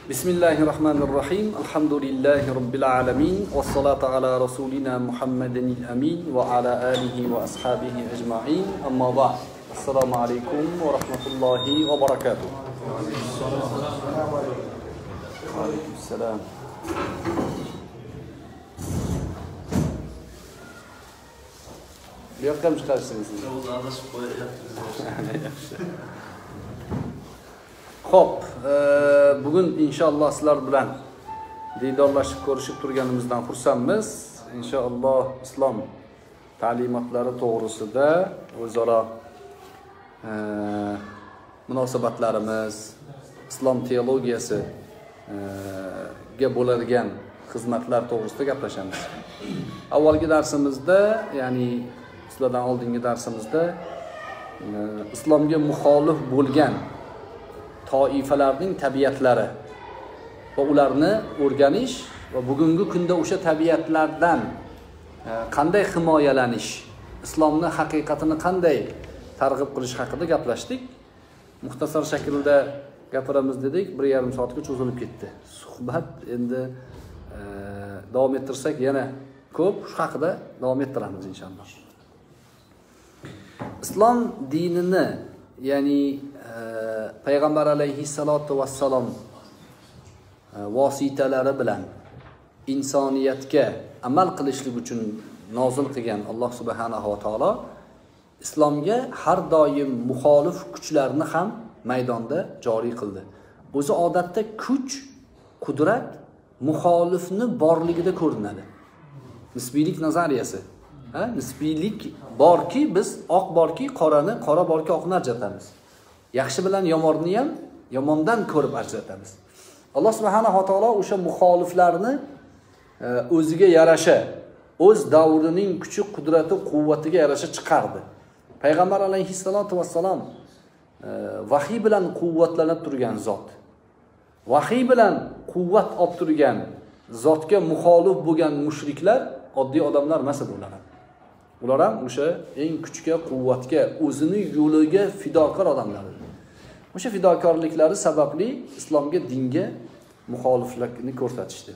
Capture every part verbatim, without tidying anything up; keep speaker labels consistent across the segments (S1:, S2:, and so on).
S1: Bismillahirrahmanirrahim. Alhamdulillahi rabbil alamin. Wassalatu ala rasulina Muhammadin al-amin wa ala alihi wa ashabihi ajma'in. Amma ba'd. Assalamu alaykum wa rahmatullahi wa barakatuh. Wa alaykum assalam. Bu yoqqa mı chiqarsınız? Xo'p, bugun inshaalloh sizlar bilan diydorlashib ko'rishib turganimizdan xursandmiz. Inshaalloh islom ta'limotlari to'g'risida o'zaro munosabatlarimiz, islom teologiyasi ga bo'ladigan xizmatlar to'g'risida gaplashamiz. Avvalgi darsimizda, ya'ni sizlardan oldingi darsimizda islomga muxolif bo'lgan toifalarning tabiatlari va ularni o'rganish va bugungi kunda o'sha tabiatlardan qanday himoyalanish, islomni haqiqatini qanday targ'ib qilish haqida gaplashdik. Muxtasar shaklda gapiramiz dedik, bir yarim soatga cho'zilib ketdi. Suhbat endi e, davom ettirsak yana ko'p, shu haqida davom ettiramiz inshaalloh. Islom dinini, ya'ni Payg'ambar alayhissalatu vassalom vositalari bilan insoniyatga amal qilishlik uchun nozil qilgan Alloh subhanahu va taolo islomga har doim muxolif kuchlarni ham maydonda joriy qildi. O'zi odatda kuch, qudrat muxolifni borligida ko'rinadi. Nisbiylik nazariyasi. Ha, nisbiylik borki, biz oq borki qorani, qora borki oqni ajratamiz. Yaxshi bilan yomonni ham yomondan ko'rib ajratamiz. Alloh subhanahu va taolo o'sha muxoliflarni o'ziga yarasha, o'z davrining kuchi, qudrati, quvvatiga yarasha chiqardi. Payg'ambar alayhissalatu vassalom vahiy bilan quvvatlanib turgan zot. Vahiy bilan quvvat olib turgan zotga muxolif bo'lgan mushriklar oddiy odamlar emas ular. Ular ham o'sha eng kuchga, quvvatga, o'zini yo'liga fidokor odamlar. O'sha fidokorliklari sababli islomga, dinga muxoliflikni ko'rsatishdi.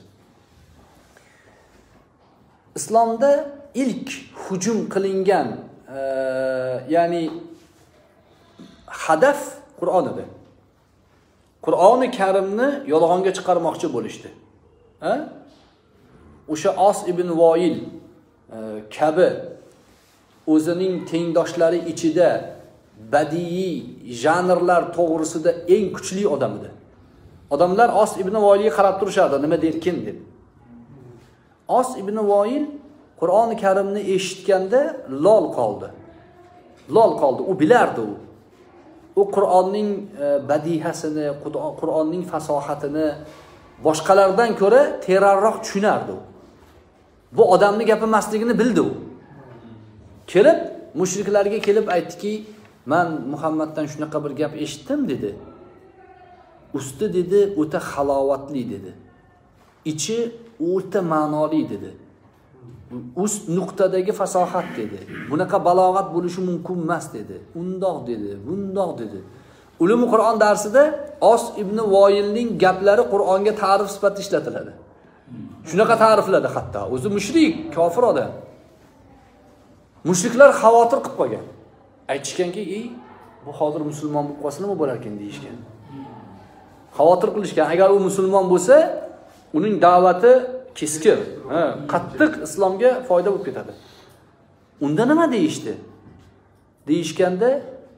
S1: Islomda ilk hujum qilingan, e, ya'ni hadaf Qur'on edi. Qur'oni Karimni yolg'onga chiqarmoqchi bo'lishdi. Ha? O'sha Os ibn Voil e, kabi o'zining tengdoshlari ichida badiiy janrlar to'g'risida eng kuchli odam edi. Odamlar Os ibn Voilga qarab turishardi, nima derkin deb. Os ibn Voil Qur'oni Karimni eshitganda lol qoldi. Lol qoldi, u bilardi u. U Qur'onning badihasini, Qur'onning fasohatini boshqalardan ko'ra terarroq tushunardi u. Bu odamning gapi emasligini bildi u. Kelib mushriklarga kelib aytdiki, "Men Muhammaddan shunaqa bir gap eshitdim" dedi. Usti dedi, o'ta halovatli dedi. Ichi o'ta ma'noli dedi. Ust nuqtadagi fasohat dedi. Bunaqa balog'at bo'lishi mumkin emas dedi. Undoq dedi, bundoq dedi. Ulum-u Qur'on darsida Os ibn Voilning gaplari Qur'onga ta'rif sifatida ishlatiladi. Shunaqa ta'rifladi hatto. O'zi mushrik, kofir odam. Mushriklar xavotir qilib qolgan. Aytishganki, "Ey, bu hozir musulmon bo'lib qolsa nima bo'lar ekan" deyishgan. Xavotir qilishgan. Agar u musulmon bo'lsa, uning da'vati keskin, ha, qattiq islomga foyda bo'lib ketadi. Unda nima deyishdi? Deyishganda,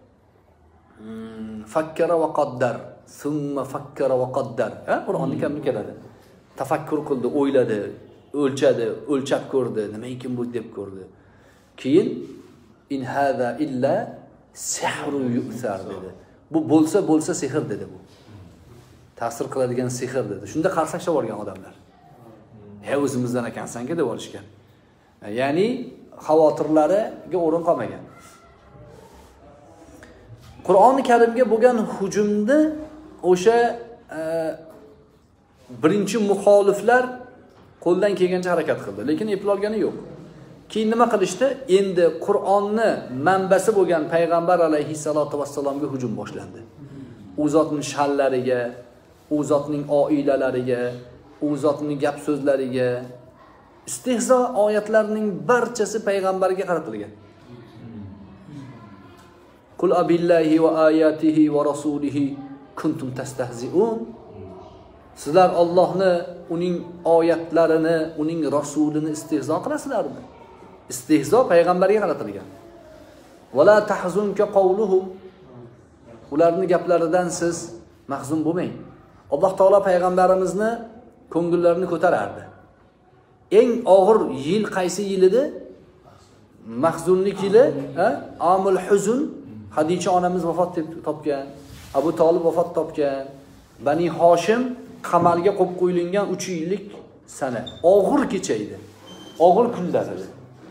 S1: fakkara va qaddar, summa fakkara va qaddar. Ha, Qur'onni kamni keladi. Tafakkur qildi, o'yladi, o'lchadi, o'lchab ko'rdi, nima ekan bu deb ko'rdi. Keyin in hada illa sihru yu'thar dedi. Bu bo'lsa bo'lsa sehr dedi bu. Ta'sir qiladigan sehr dedi. Shunda qarsakcha borgan odamlar. "He, o'zimizdan ekansan-ku" deb olishgan. Ya'ni xavotirlariga o'rin qolmagan. Qur'oni Karimga bo'lgan hujumni o'sha e, birinchi muxoliflar qo'ldan kelgancha harakat qildi, lekin eplolgani yo'q. Keyin nima qilishdi? Endi Qur'onni manbasi bo'lgan payg'ambar alayhissalatu vassalomga hujum boshlandi. U zotning sha'nlariga, u zotning oilalariga, u zotning gap so'zlariga. Istihzo oyatlarining barchasi payg'ambarga qaratilgan. Qul abillahi va ayatihi va rasulihi kuntum tastahzi'un. Sizlar Allohni, uning oyatlarini, uning rasulini istihzo qilasizlarmi? Istihzo payg'ambarga qaratilgan. Wala tahzunka qawluhum. Ularning gaplaridan siz mahzun bo'lmang. Alloh taolo payg'ambarimizni ko'ngillarini ko'tarardi. Eng og'ir yil qaysi yil edi? Mahzunlik yili, ha? Amul huzn. Hadicha onamiz vafot topgan, Abu Talib vafot topgan, Bani Hoshim qamalga qo'yib qo'yilgan uch yillik sana. Og'ir kecha edi. Og'ir kunlar edi.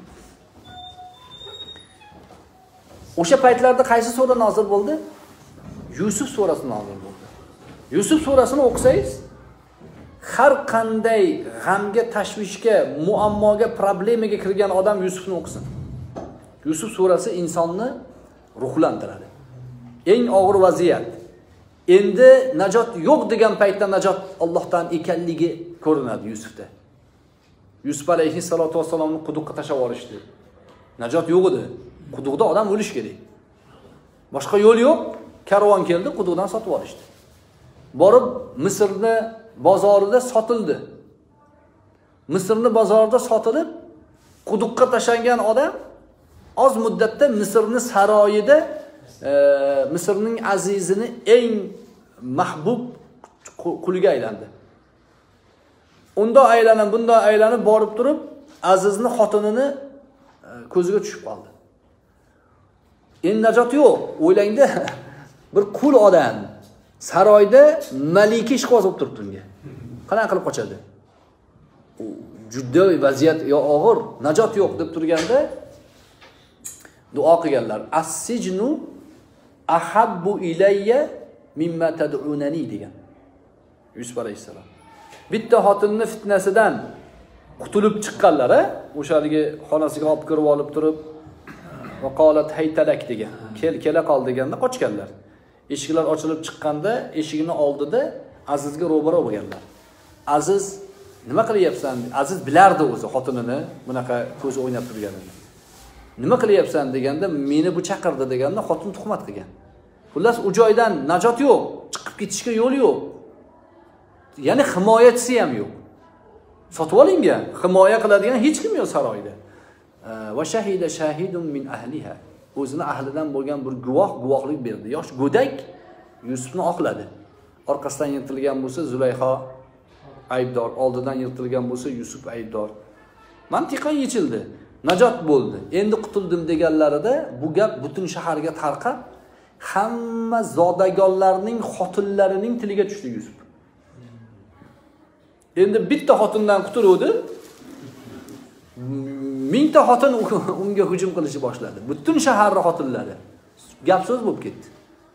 S1: O'sha paytlarda qaysi sura nozil bo'ldi? Yusuf surasi nozil bo'ldi. Yusuf surasini o'qisangiz, har qanday g'amga, tashvishga, muammoga, problemaga kirgan odam Yusufni o'qisin. Yusuf surasi insonni ruhlantiradi. Eng og'ir vaziyat. Endi najot yo'q degan paytda najot Allohdan ekanligi ko'rinadi Yusufda. Yusuf alayhissalatu vassalomni quduqqa tashlab yuborishdi. Najot yo'q edi. Quduqda odam o'lish kerak. Boshqa yo'l yo'q. Karvon keldi, quduqdan sotib olishdi. Borib Misrni bozorida sotildi. Misrni bozorida sotilib, quduqqa tashlangan odam oz muddatda Misrni saroyida e, Misrning azizini eng mahbub quliga aylandi. Unda aylanib, bunda aylanib borib turib, azizni xotinini e, ko'ziga tushib qoldi. Endi najot yo'q. O'ylangda bir qul odam saroyda malika ishqiboz bo'lib turibdi unga. Qanaqa qilib qochadi? U juda vaziyat yo og'ir, najot yo'q deb turganda duo qilganlar. As-sijnu ahabbu ilayya mimma tad'unani degan. Yusuf alayhisalom. Bitta xotinning fitnasidan qutulib chiqqanlar, o'shaligi xonasiga olib kirib olib turib, va qolat haytalak degan. Kel kela qol deganda qochganlar. Eshiklar ochilib chiqqanda, eshigini oldida Azizga ro'baro bo'lganlar. Aziz, nima qilyapsan? Aziz bilardi o'zi xotinini bunaqa ko'zi o'ynab turganini. Nima qilyapsan deganda, meni bu chaqirdi deganda xotin tuhmat qilgan. Xullas u joydan najot yo'q, chiqib ketishga yo'l yo'q. Ya'ni himoyachisi ham yo'q. Sotib olingan, himoya qiladigan hech kim yo'q saroyda. Va shahida shahidun min ahliha. O'zini ahlidan bo'lgan bir guvoh guvohlik berdi. Yosh go'dak Yusufni oqladi. Orqasidan yirtilgan bo'lsa Zulayho aybdor, oldidan yirtilgan bo'lsa Yusuf aybdor. Mantiqan yechildi. Najot bo'ldi. Endi qutuldim deganlarida bu gap butun shaharga tarqab, hamma zodagonlarning xotinlarining tiliga tushdi Yusuf. Endi bitta xotindan qutuluvdi. Mingta xotin unga hujum qilishni boshladi. Butun shaharning xotinlari gap so'z bo'lib ketdi.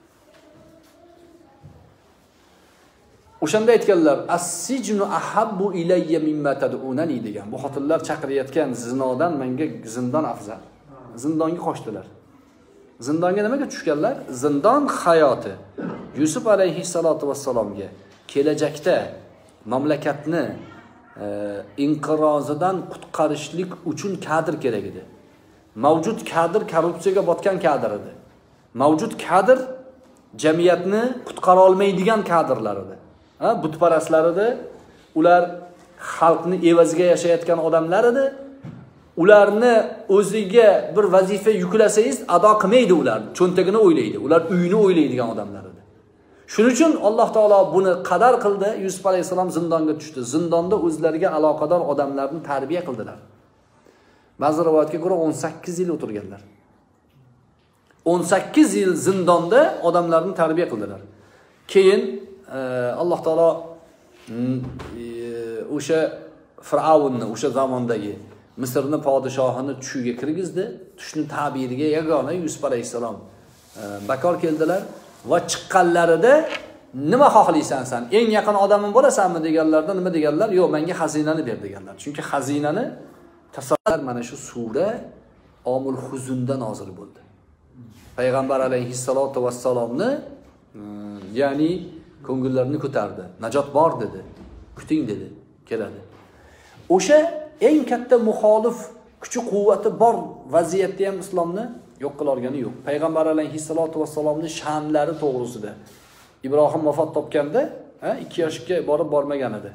S1: O'shanda aytganlar, as-sijnu ahabbu ilayya mimma tad'unani degan. Bu xotinlar chaqirayotgan zinodan menga zindon afzal. Zindonga qochdilar. Zindonga nimaga tushganlar? Zindon hayoti. Yusuf alayhissalatu vassalomga kelajakda mamlakatni e, inqirozidan qutqarishlik uchun kadr kerak edi. Mavjud kadr korrupsiyaga botgan kadr edi. Mavjud kadr jamiyatni qutqara olmaydigan kadrlar edi. Ha, butparastlar edi. Ular xalqni evaziga yashayotgan odamlar edi. Ularni o'ziga bir vazifa yuklasangiz ado qilmaydi ular. Cho'ntagini o'ylaydi. Ular uyini o'ylaydigan odamlar edi. Shuning uchun Alloh taolo buni qadar qildi. Yusuf alayhisalom zindonga tushdi. Zindonda o'zlariga aloqador odamlarni tarbiya qildilar. Ba'zi rivoyatga ko'ra o'n sakkiz yil o'tirganlar. o'n sakkiz yil zindonda odamlarni tarbiya qildilar. Keyin e, Alloh taolo e, o'sha Fir'avnni, o'sha zamondagi Misrni podshohini tushiga kirgizdi. Tushni ta'biriga yagona Yusuf alayhisalom e, bakor keldilar va chiqqanlarida nima xohlaysan sen? Eng yaqin odamim bo'lasanmi deganlarda nima deganlar? Yo'q, menga xazinani ber deganlar. Chunki xazinani tasavvur mana shu sura Omul Huzunda nozil bo'ldi. Payg'ambar alayhissalotu vassalomni, ya'ni ko'ngillarini ko'tardi. Najot bor dedi. Kuting dedi. Keladi. O'sha eng katta muxolif kuchi-quvvati bor vaziyatda ham islomni yo'q qila olgani yo'q. Payg'ambar alayhissalatu vassalomning sha'nlari to'g'risida Ibrohim vafot topganda, ha, ikki yoshga borib bormagan edi.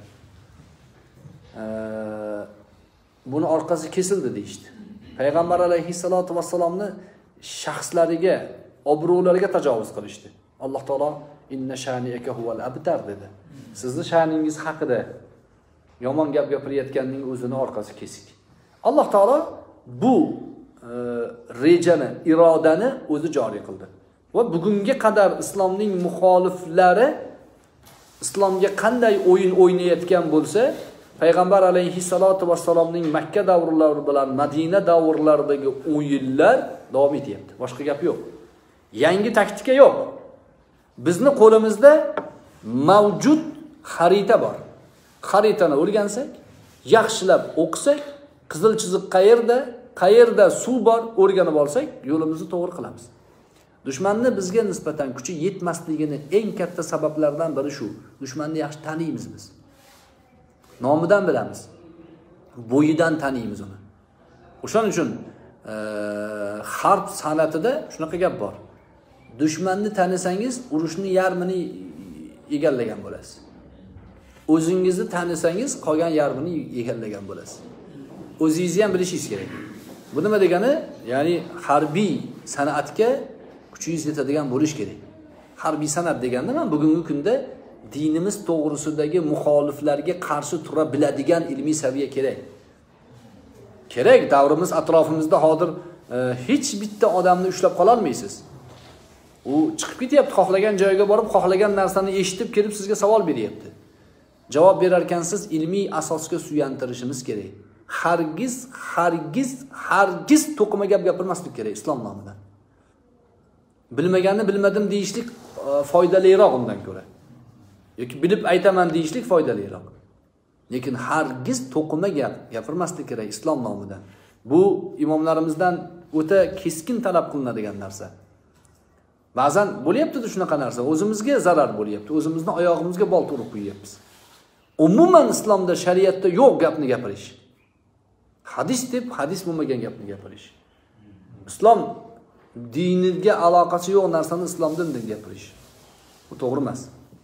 S1: Buni orqasi kesildi deydi. Payg'ambar alayhissalatu vassalomni shaxslariga, obro'lariga tajovuz qilishdi. Alloh taolo inna shani'aka huval abtar dedi. Sizni sha'ningiz haqida yomon gap gapirayotganning o'zini orqasi kesik. Alloh taolo bu e, rejani, irodani o'zi joriy qildi. Va bugunga qadar islomning muxoliflari islomga qanday o'yin o'ynayotgan bo'lsa, Payg'ambar alayhissalatu vassalomning Makka davrlari bilan Madina davrlaridagi o'yinlar davom etyapti. Boshqa gap yo'q. Yangi taktika yo'q. Bizning qo'limizda mavjud xarita bor. Xaritani o'rgansak, yaxshilab o'qisak, qizil chiziq qayerda, qayerda suv bor o'rganib olsak, yo'limizni to'g'ri qilamiz. Dushmanni bizga nisbatan kuchi yetmasligini eng katta sabablardan biri shu. Dushmanni yaxshi taniymiz biz. Nomidan bilamiz. Bo'yidan taniymiz uni. O'shaning uchun e, harb san'atida shunaqa gap bor. Dushmanni tanisangiz, urushning yarmini egallagan bo'lasiz. O'zingizni tanisangiz, qolgan yarmini egallagan bo'lasiz. O'zingizni ham bilishingiz kerak. Bu nima degani? Ya'ni harbiy san'atga kuchingiz yetadigan bo'lish kerak. Harbiy san'at deganda men bugungi kunda dinimiz to'g'risidagi muxoliflarga qarshi tura biladigan ilmiy saviya kerak. Kerak, davrimiz atrofimizda hozir e, hech bitta odamni ushlab qola olmaysiz. U chiqib ketyapti, xohlagan joyga borib, xohlagan narsani eshitib kelib sizga savol beryapti. Javob berarkansiz ilmiy asosga suyantirishimiz kerak. Hargiz, hargiz, hargiz to'qima gap gapirmaslik kerak islom nomidan. Bilmaganni bilmadim deyishlik foydaliroq undan ko'ra. Yoki bilib aytaman deyishlik foydaliroq. Lekin hargiz to'qima gap gapirmaslik kerak islom nomidan. Bu imomlarimizdan o'ta keskin talab qilinadigan narsa. Ba'zan bo'lyapti-da shunaqa narsa, o'zimizga zarar bo'lyapti, o'zimizning oyog'imizga bolt urib qo'yyapmiz. Umuman islomda, shariatda yo'q gapni gapirish. Hadis deb hadis bo'lmagan gapni gapirish. Islom diniga aloqasi yo'q narsani islomdan deb gapirish. Bu to'g'ri emas.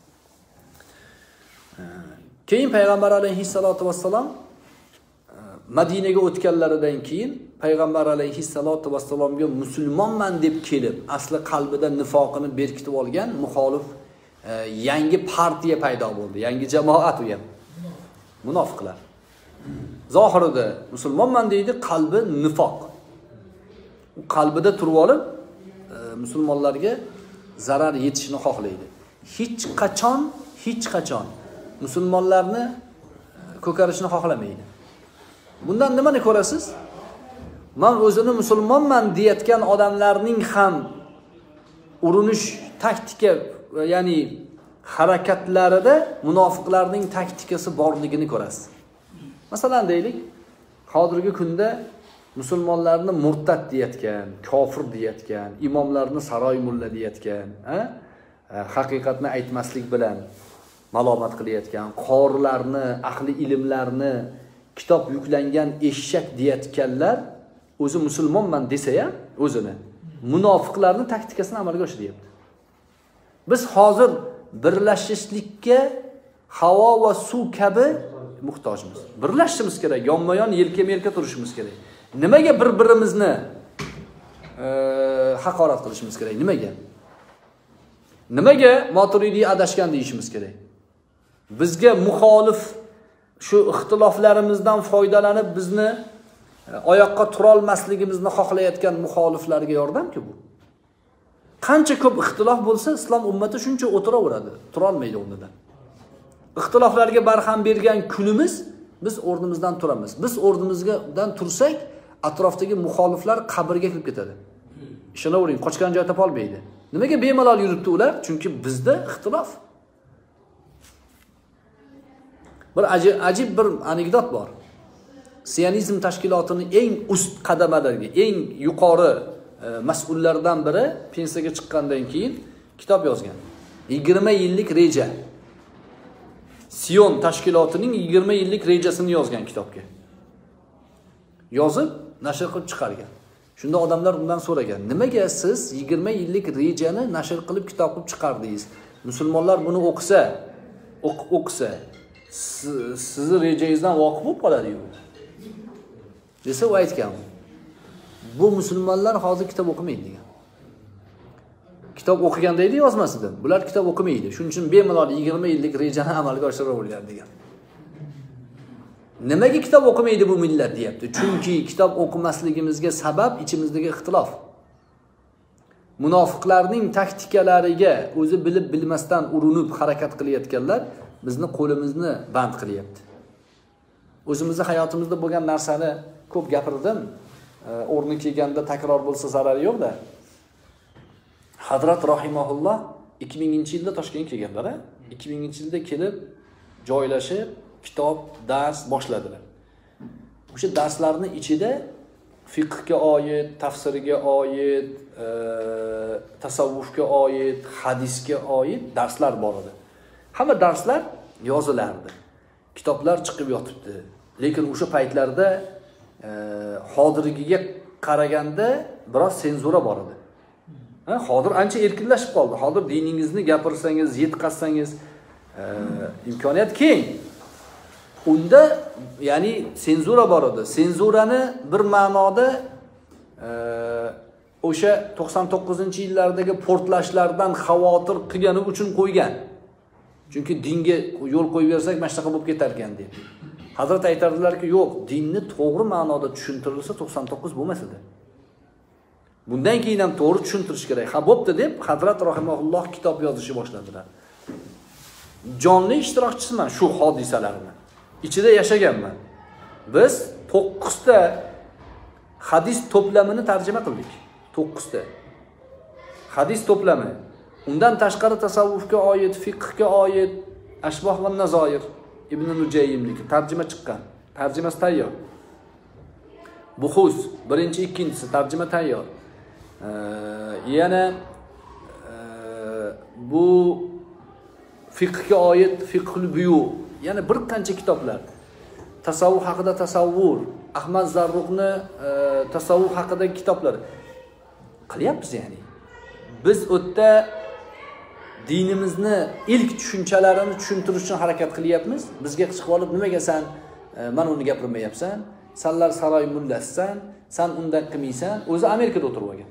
S1: Keyin Payg'ambar alayhissalatu vassalom Madinaga o'tganlaridan keyin Payg'ambar alayhissalatu vassalomga musulmonman deb kelib, asli qalbida nifoqini berkitib olgan muxolif e, yangi partiya paydo bo'ldi. Yangi jamoat u ham. Munofiqlar. Zohirida musulmonman deydi, qalbi nifoq. U qalbida turib olib, e, musulmonlarga zarar yetishini xohlaydi. Hech qachon, hech qachon musulmonlarni ko'karishni xohlamaydi. Bundan nimani ko'rasiz? Men o'zini musulmonman deyotgan odamlarning ham urinish taktika, ya'ni harakatlarida munofiqlarning taktikasi borligini ko'rasiz. Masalan deylik, hozirgi kunda musulmonlarni murtad deyotgan, kofir deyotgan, imomlarni saroy mulla deyotgan, ha? Haqiqatni aytmaslik bilan malomat qilayotgan, qorilarni, ahli ilmlarni kitob yuklangan eshak deyotganlar o'zi musulmonman desa ham o'zini munofiqlarning taktikasini amalga oshiryapti. Biz hozir birlashishlikka havo va suv kabi muhtojmiz. Birlashishimiz kerak, yonma-yon yelka-melka turishimiz kerak. Nimaga bir-birimizni e, haqorat qilishimiz kerak? Nimaga? Nimaga Maturidiy adashgan deyishimiz kerak? Bizga muxolif shu ixtiloflarimizdan foydalanib bizni oyoqqa tura olmasligimizni xohlayotgan muxoliflarga yordamki bu. Qancha ko'p ixtilof bo'lsa, islom ummati shuncha o'tiraveradi, tura olmaydi o'rnidan. Ixtiloflarga barham bergan kunimiz biz o'rnimizdan turamiz. Biz o'rnimizdan tursak, atrofdagi muxoliflar qabrga kirib ketadi. Ishonavering, qochgan joy topa olmaydi. Nimaga bemalol yuribdi ular? Chunki bizda ixtilof. Bir ajib, ajib bir anekdot bor. Siyonizm tashkilotining eng ust qadamalariga, eng yuqori e, mas'ullardan biri pensiyaga chiqqandan keyin kitob yozgan. yigirma yillik reja. Sion tashkilotining yigirma yillik rejasini yozgan kitobga. Yozib, nashr qilib chiqargan. Shunda odamlar undan so'ragan, nimaga siz yigirma yillik rejani nashr qilib kitob qilib chiqardingiz? Musulmonlar buni o'qisa, o'qisa, sizni rejangizdan voqif bo'lib qoladi-yu. Desa u aytgan. Bu musulmonlar hozir kitob o'qimaydi degan. Kitob o'qiganda edi yozmasida. Bular kitob o'qimaydi. Shuning uchun bemalol yigirma yillik rejani amalga oshiravergan degan. Nimaga kitob o'qimaydi bu millat deyapti? Chunki kitob o'qimasligimizga sabab ichimizdagi ixtilof. Munofiqlarning taktikalariga o'zi bilib bilmasdan urinib harakat qilayotganlar bizni qo'limizni band qilyapti. O'zimizning hayotimizda bo'lgan narsani ko'p gapirdim. O'rni kelganda takror bo'lsa zarari yo'q-da. Hazrat rahimahulloh ikki minginchi yilda Toshkentga kelganlar, a? ikki minginchi yilda kelib joylashib kitob, dars boshladilar. O'sha darslarning ichida fiqhga oid, tafsirga oid, e, tasavvufga oid, hadisga oid darslar bor edi. Hamma darslar yozilardi. Kitoblar chiqib yotibdi. Lekin o'sha paytlarda e, hozirgiga qaraganda biroz senzura bor edi. Ha, hozir ancha erkinlashib qoldi. Hozir diningizni gapirsangiz, yetkazsangiz, e, imkoniyat keng. Unda ya'ni senzura bor edi. Senzurani bir ma'noda e, o'sha to'qson to'qqizinchi yillardagi portlashlardan xavotir qilgani uchun qo'ygan. Chunki dinga yo'l qo'yib bersak, mashtaqa bo'lib ketar ekan deb. Hazrat aytardilar-ki, yo'q, dinni to'g'ri ma'noda tushuntirilsa to'qson to'qqiz bo'lmas edi. Bundan keyin ham to'g'ri tushuntirish kerak. Ha, bo'pti deb Hazrat rahimahulloh kitob yozishni boshladilar. Jonli ishtirokchisiman shu hodisalarni. Ichida yashaganman. Biz to'qqiz ta hadis to'plamini tarjima qildik. to'qqiz ta hadis to'plami. Undan tashqari tasavvufga oid, fiqhga oid, Ashboh va Nazoir Ibn Nujaymniki tarjima chiqqan. Tarjimasi tayyor. Buxus birinchi, ikkinchisi tarjima tayyor. Ee, yana e, bu fiqhga oid Fiqhul Buyu, yana bir qancha kitoblar. Tasavvuf haqida tasavvur, Ahmad Zarruqni e, tasavvuf haqidagi kitoblar qilyapmiz ya'ni. Biz o'tda dinimizni ilk tushunchalarini tushuntirish uchun harakat qilyapmiz. Bizga chiqib olib, nimaga sen e, men uni gapirmayapsan? Sanlar saroy mullasisan, sen undan qilmaysan. O'zi Amerikada o'tirib olgan.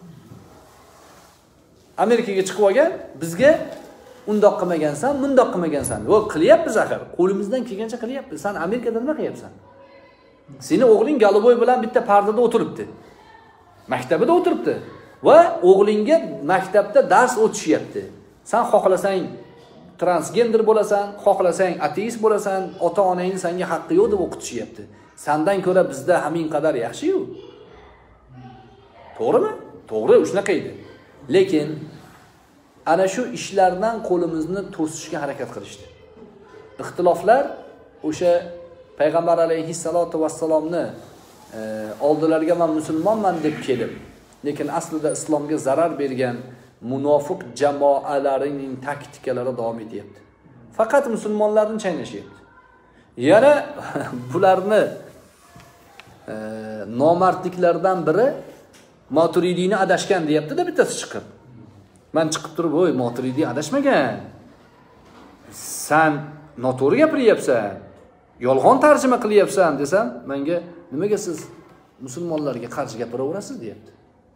S1: Amerikaga chiqib olgan, bizga undoq qilmagansan, bundoq qilmagansan. Yo'q, qilyapmiz axir. Qo'limizdan kelgancha qilyapmiz. Sen Amerikada nima qilyapsan? Seni o'g'ling Galoboy bilan bitta pardada o'tiribdi. Maktabida o'tiribdi va o'g'lingga maktabda dars o'tishyapti. Sen xohlasang transgender bo'lasan, xohlasang ateist bo'lasan, ota-onang senga haqqi yo'q deb o'qitishyapti. Sandan ko'ra bizda hamin qadar yaxshi-yu. To'g'rimi? To'g'ri, shunaqa edi. Lekin ana shu ishlardan qo'limizni to'sishga harakat qilishdi. Ixtiloflar o'sha payg'ambar alayhissalatu vassalomni e, oldilariga men musulmonman deb kelib, lekin aslida islomga zarar bergan munofiq jamoalarining taktikalari davom etyapti. Faqat musulmonlarni chaynashyapti. Yana bularni e, nomardliklardan biri Maturidiyni adashgan deyapti-da bittasi chiqib. Men chiqib turib, "Voy, Maturidiy adashmagan. Sen noto'g'ri gapiryapsan. Yolg'on tarjima qilyapsan" desam, menga "Nimaga siz musulmonlarga qarshi gapiraverasiz?" deyapti.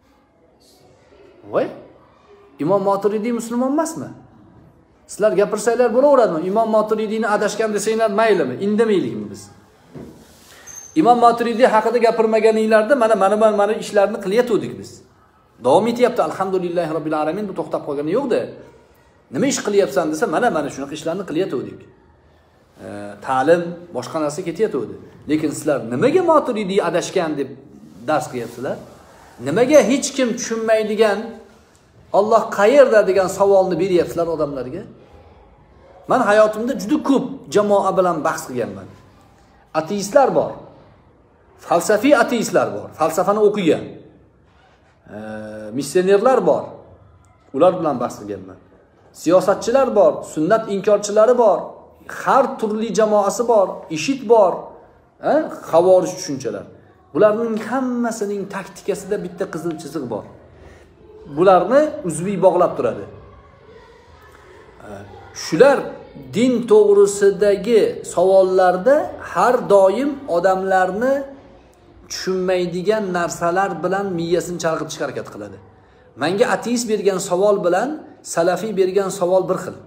S1: Voy, Imom Maturidiy musulmon emasmi? Sizlar gapirsanglar bo'laveradimi? Imom Maturidiyni adashgan desanglar maylimi? Indamaylikmi biz? Imom Maturidiy haqida gapirmaganinglarda mana mana mana ishlarni qilyotgandik biz. Davom etyapti, alhamdulillahi robbil alamin, bu to'xtab qolgani yo'q-da. Nima ish qilyapsan desa, mana mana shunaqa ishlarni qilyotgandik. E, ta'lim, boshqa narsa ketyotgandi. Lekin sizlar nimaga Maturidiy adashgan deb dars qilyapsizlar? Nimaga hech kim tushunmaydigan Alloh qayerda degan savolni beryapsizlar odamlarga? Men hayotimda juda ko'p jamoa bilan bahs qilganman. Ateistlar bor. Falsafiy ateistlar bor. Falsafani o'qigan. E, missionerlar bor. Ular bilan bahs qilganman. Siyosatchilar bor, sunnat inkorchilari bor, har turli jamoasi bor, IShID bor, ha, xavorij tushunchalar. Bularning hammasining taktikasida bitta qizil chiziq bor. Bularni uzviy bog'lab turadi. Shular din to'g'risidagi savollarda har doim odamlarni tushunmaydigan narsalar bilan miyasini chalg'itishga harakat qiladi. Menga ateist bergan savol bilan salafiy bergan savol bir xil.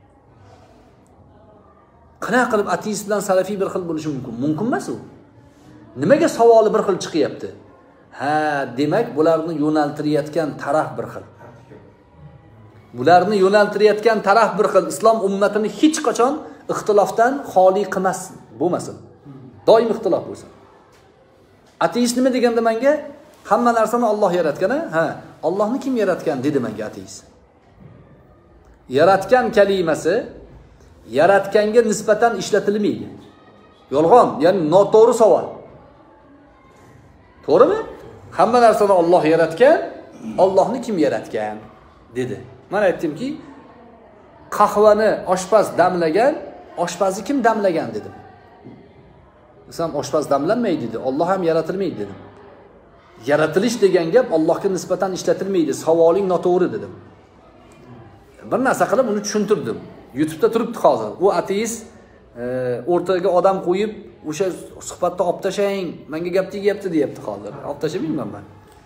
S1: Qanday qilib ateist bilan salafiy bir xil bo'lishi mumkin? Mumkin emas u. Nimaga savoli bir xil chiqyapti? Ha, demak bularni yo'naltirayotgan taraf bir xil. Bularni yo'naltirayotgan taraf bir xil. Islom ummatini hech qachon ixtilofdan xoli qilmasin, bo'lmasin. Doim ixtilof bo'lsin. Ateist nima deganda menga hamma narsani Alloh yaratgan, ha? Allohni kim yaratgan dedi menga ateist. Yaratgan kalimasi yaratganga nisbatan ishlatilmaydi. Yolg'on, ya'ni noto'g'ri savol. To'g'rimi? Hamma narsani Alloh yaratgan, Allohni kim yaratgan dedi. Men aytdimki, qahvani oshpaz damlagan, oshpazni kim damlagan dedim. Desam oshpaz damlanmaydi dedi. Alloh ham yaratilmaydi dedim. Yaratilish degan gap Allohga nisbatan ishlatilmaydi. Savoling noto'g'ri dedim. Bir narsa qilib uni tushuntirdim. YouTube'da turibdi hozir. U ateist e, o'rtaga odam qo'yib, o'sha suhbatda olib tashlang, menga gap tegyapti deyapti hozir. Olib tashamayman men.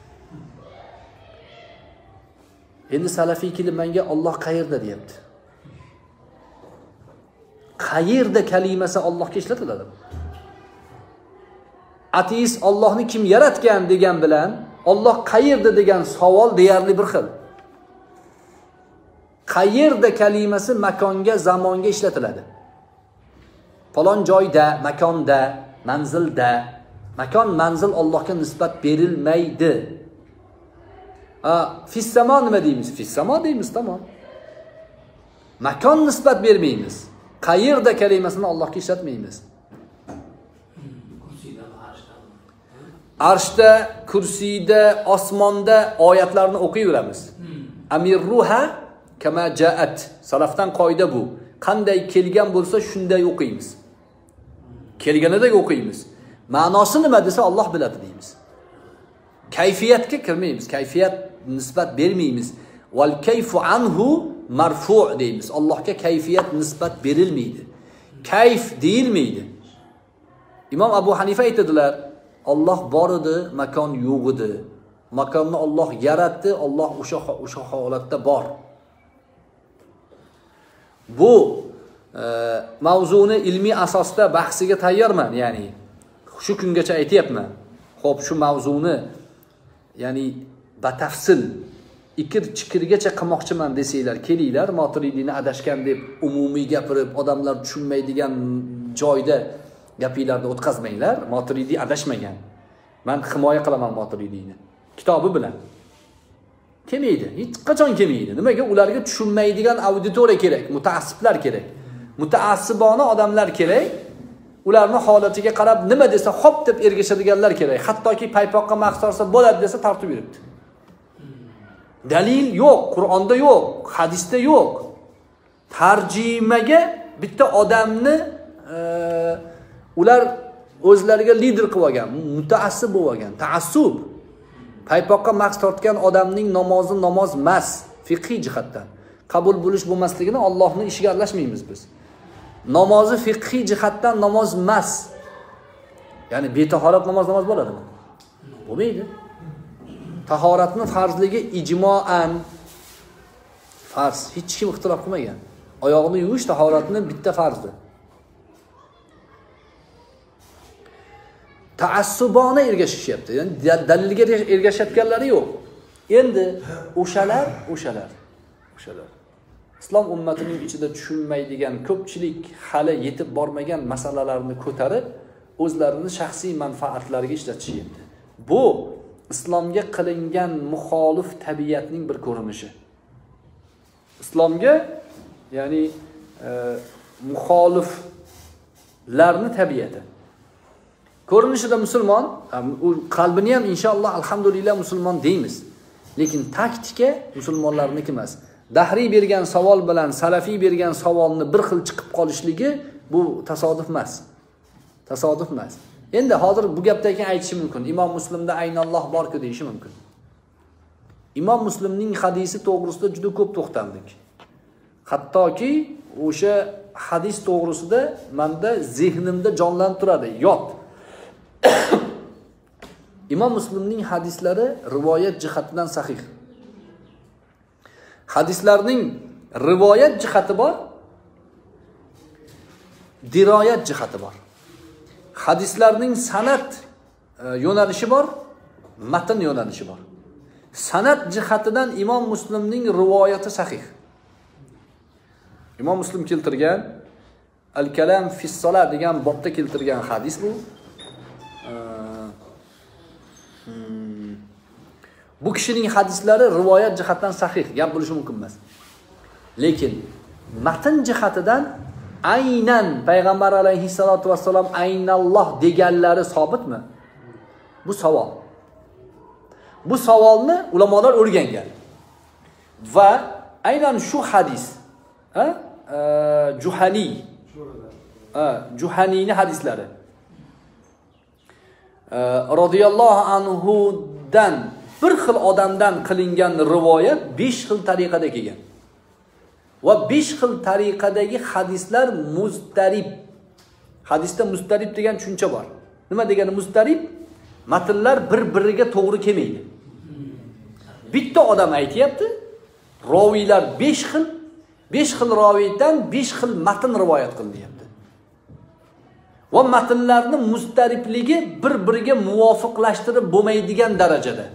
S1: Endi salafiy kelib menga Alloh qayerda deyapti. Qayerda kalimasi Allohga ishlatiladi. Ateist Allohni kim yaratgan degan bilan Alloh qayerda degan savol deyarli bir xil. Qayerda kalimasi makonga, zamonga ishlatiladi. Falon joyda, makonda, manzilda. Makon, manzil Allohga nisbat berilmaydi. Ha, fis samo nima deymiz? Fis samo deymiz, tamom. Makon nisbat bermaymiz. Qayerda kalimasini Allohga ishlatmaymiz. Arshda, kursiyda, osmonda oyatlarni o'qiyveramiz. Amirruha kama jaat. Salafdan qoida bu. Qanday kelgan bo'lsa shunday o'qiymiz. Kelganidek o'qiymiz. Ma'nosi nima desa Alloh biladi deymiz. Kayfiyatga kirmaymiz. Kayfiyat nisbat bermaymiz. Val kayfu anhu marfu' deymiz. Allohga kayfiyat nisbat berilmaydi. Kayf deyilmaydi. Imom Abu Hanifa aytadilar, Alloh bor edi, makon yo'q edi. Makonni Alloh yaratdi, Alloh o'sha o'sha holatda bor. Bu e, mavzuni ilmiy asosda bahsiga tayyorman, ya'ni shu kungacha aytayapman. Xo'p, shu mavzuni ya'ni batafsil ikir-chikirgacha qilmoqchiman desanglar, kelinglar, Moturidiyni adashgan deb umumiy gapirib, odamlar tushunmaydigan joyda gapinglarni o'tkazmanglar. Moturidiy adashmagan. Men himoya qilaman Moturidiyni. Kitobi bilan. Kelmaydi, hech qachon kelmaydi. Nimaga? Ularga tushunmaydigan auditoriya kerak, mutaassiblar kerak. Mutaassibona odamlar kerak. Ularning holatiga qarab nima desa hop deb ergashadiganlar kerak. Hattoki paypoqqa maqsorsa bo'ladi desa tortib yuribdi. Dalil yo'q, Qur'onda yo'q, hadisda yo'q. Tarjimaga bitta odamni e, ular o'zlariga lider qilib olgan, mutaassib bo'lib olgan, taassub. Paypoqqa maqs tortgan odamning namozi namoz emas, fiqhiy jihatdan. Qabul bo'lish bo'lmasligini Allohning ishiga aralashmaymiz biz. Namozi fiqhiy jihatdan namoz emas. Ya'ni betahorat namoz namoz bo'ladimi? Bo'lmaydi. Tahoratning farzligi ijmoan farz. Hech kim ixtilof qilmagan. Oyoqni yuvish tahoratning bitta farzi. Taassubona ergashishyapti. Ya'ni dalilga ergashayotganlari yo'q. Endi o'shalar, o'shalar, o'shalar Islom ummatining ichida tushunmaydigan ko'pchilik hali yetib bormagan masalalarni ko'tarib, o'zlarining shaxsiy manfaatlariga ishlatishyapti. Bu islomga qilingan muxolif tabiatning bir ko'rinishi. Islomga, ya'ni e, muxoliflarning tabiati. Ko'rinishida musulmon, u qalbini ham inshaalloh alhamdulillah musulmon deymiz. Lekin taktika musulmonlarniki emas. Dahriy bergan savol bilan salafiy bergan savolni bir xil chiqib qolishligi bu tasodif emas. Tasodif emas. Endi hozir bu gapdan keyin aytishi mumkin. Imom Muslimda aynalloh bor-ku deyishi mumkin. Imom Muslimning hadisi to'g'risida juda ko'p to'xtaldik. Hattoki o'sha hadis to'g'risida menda zehnimda jonlanib turadi. Yot. Imom Muslimning hadislari rivoyat jihatidan sahih. Hadislarning rivoyat jihati bor, diroyat jihati bor. Hadislarning sanad yo'nalishi bor, matn yo'nalishi bor. Sanad jihatidan Imom Muslimning rivoyati sahih. Imom Muslim keltirgan Al-Kalam fi s-solat degan bobda keltirgan hadis bu. Bu kishining hadislari rivoyat jihatdan sahih, gap bo'lishi mumkin emas. Lekin matn jihatidan aynan payg'ambar alayhissalatu vassalam aynalloh deganlari sobitmi? Bu savol. Bu savolni ulamolar o'rgangan. Va aynan shu hadis, ha? Juhani. Ha, Juhaniyning hadislari. Radiyallohu anhu dan bir xil odamdan qilingan rivoyat besh xil tariqada kelgan. Va besh xil tariqadagi hadislar mustarib. Hadisda mustarib degan tushuncha bor. Nima degani mustarib? Matnlar bir-biriga to'g'ri kelmaydi. Bitta odam aytayapti, roviylar besh xil, besh xil roviydan besh xil matn rivoyat qilyapti. Va matnlarning mustaribligi bir-biriga muvofiqlashtirib bo'lmaydigan darajada.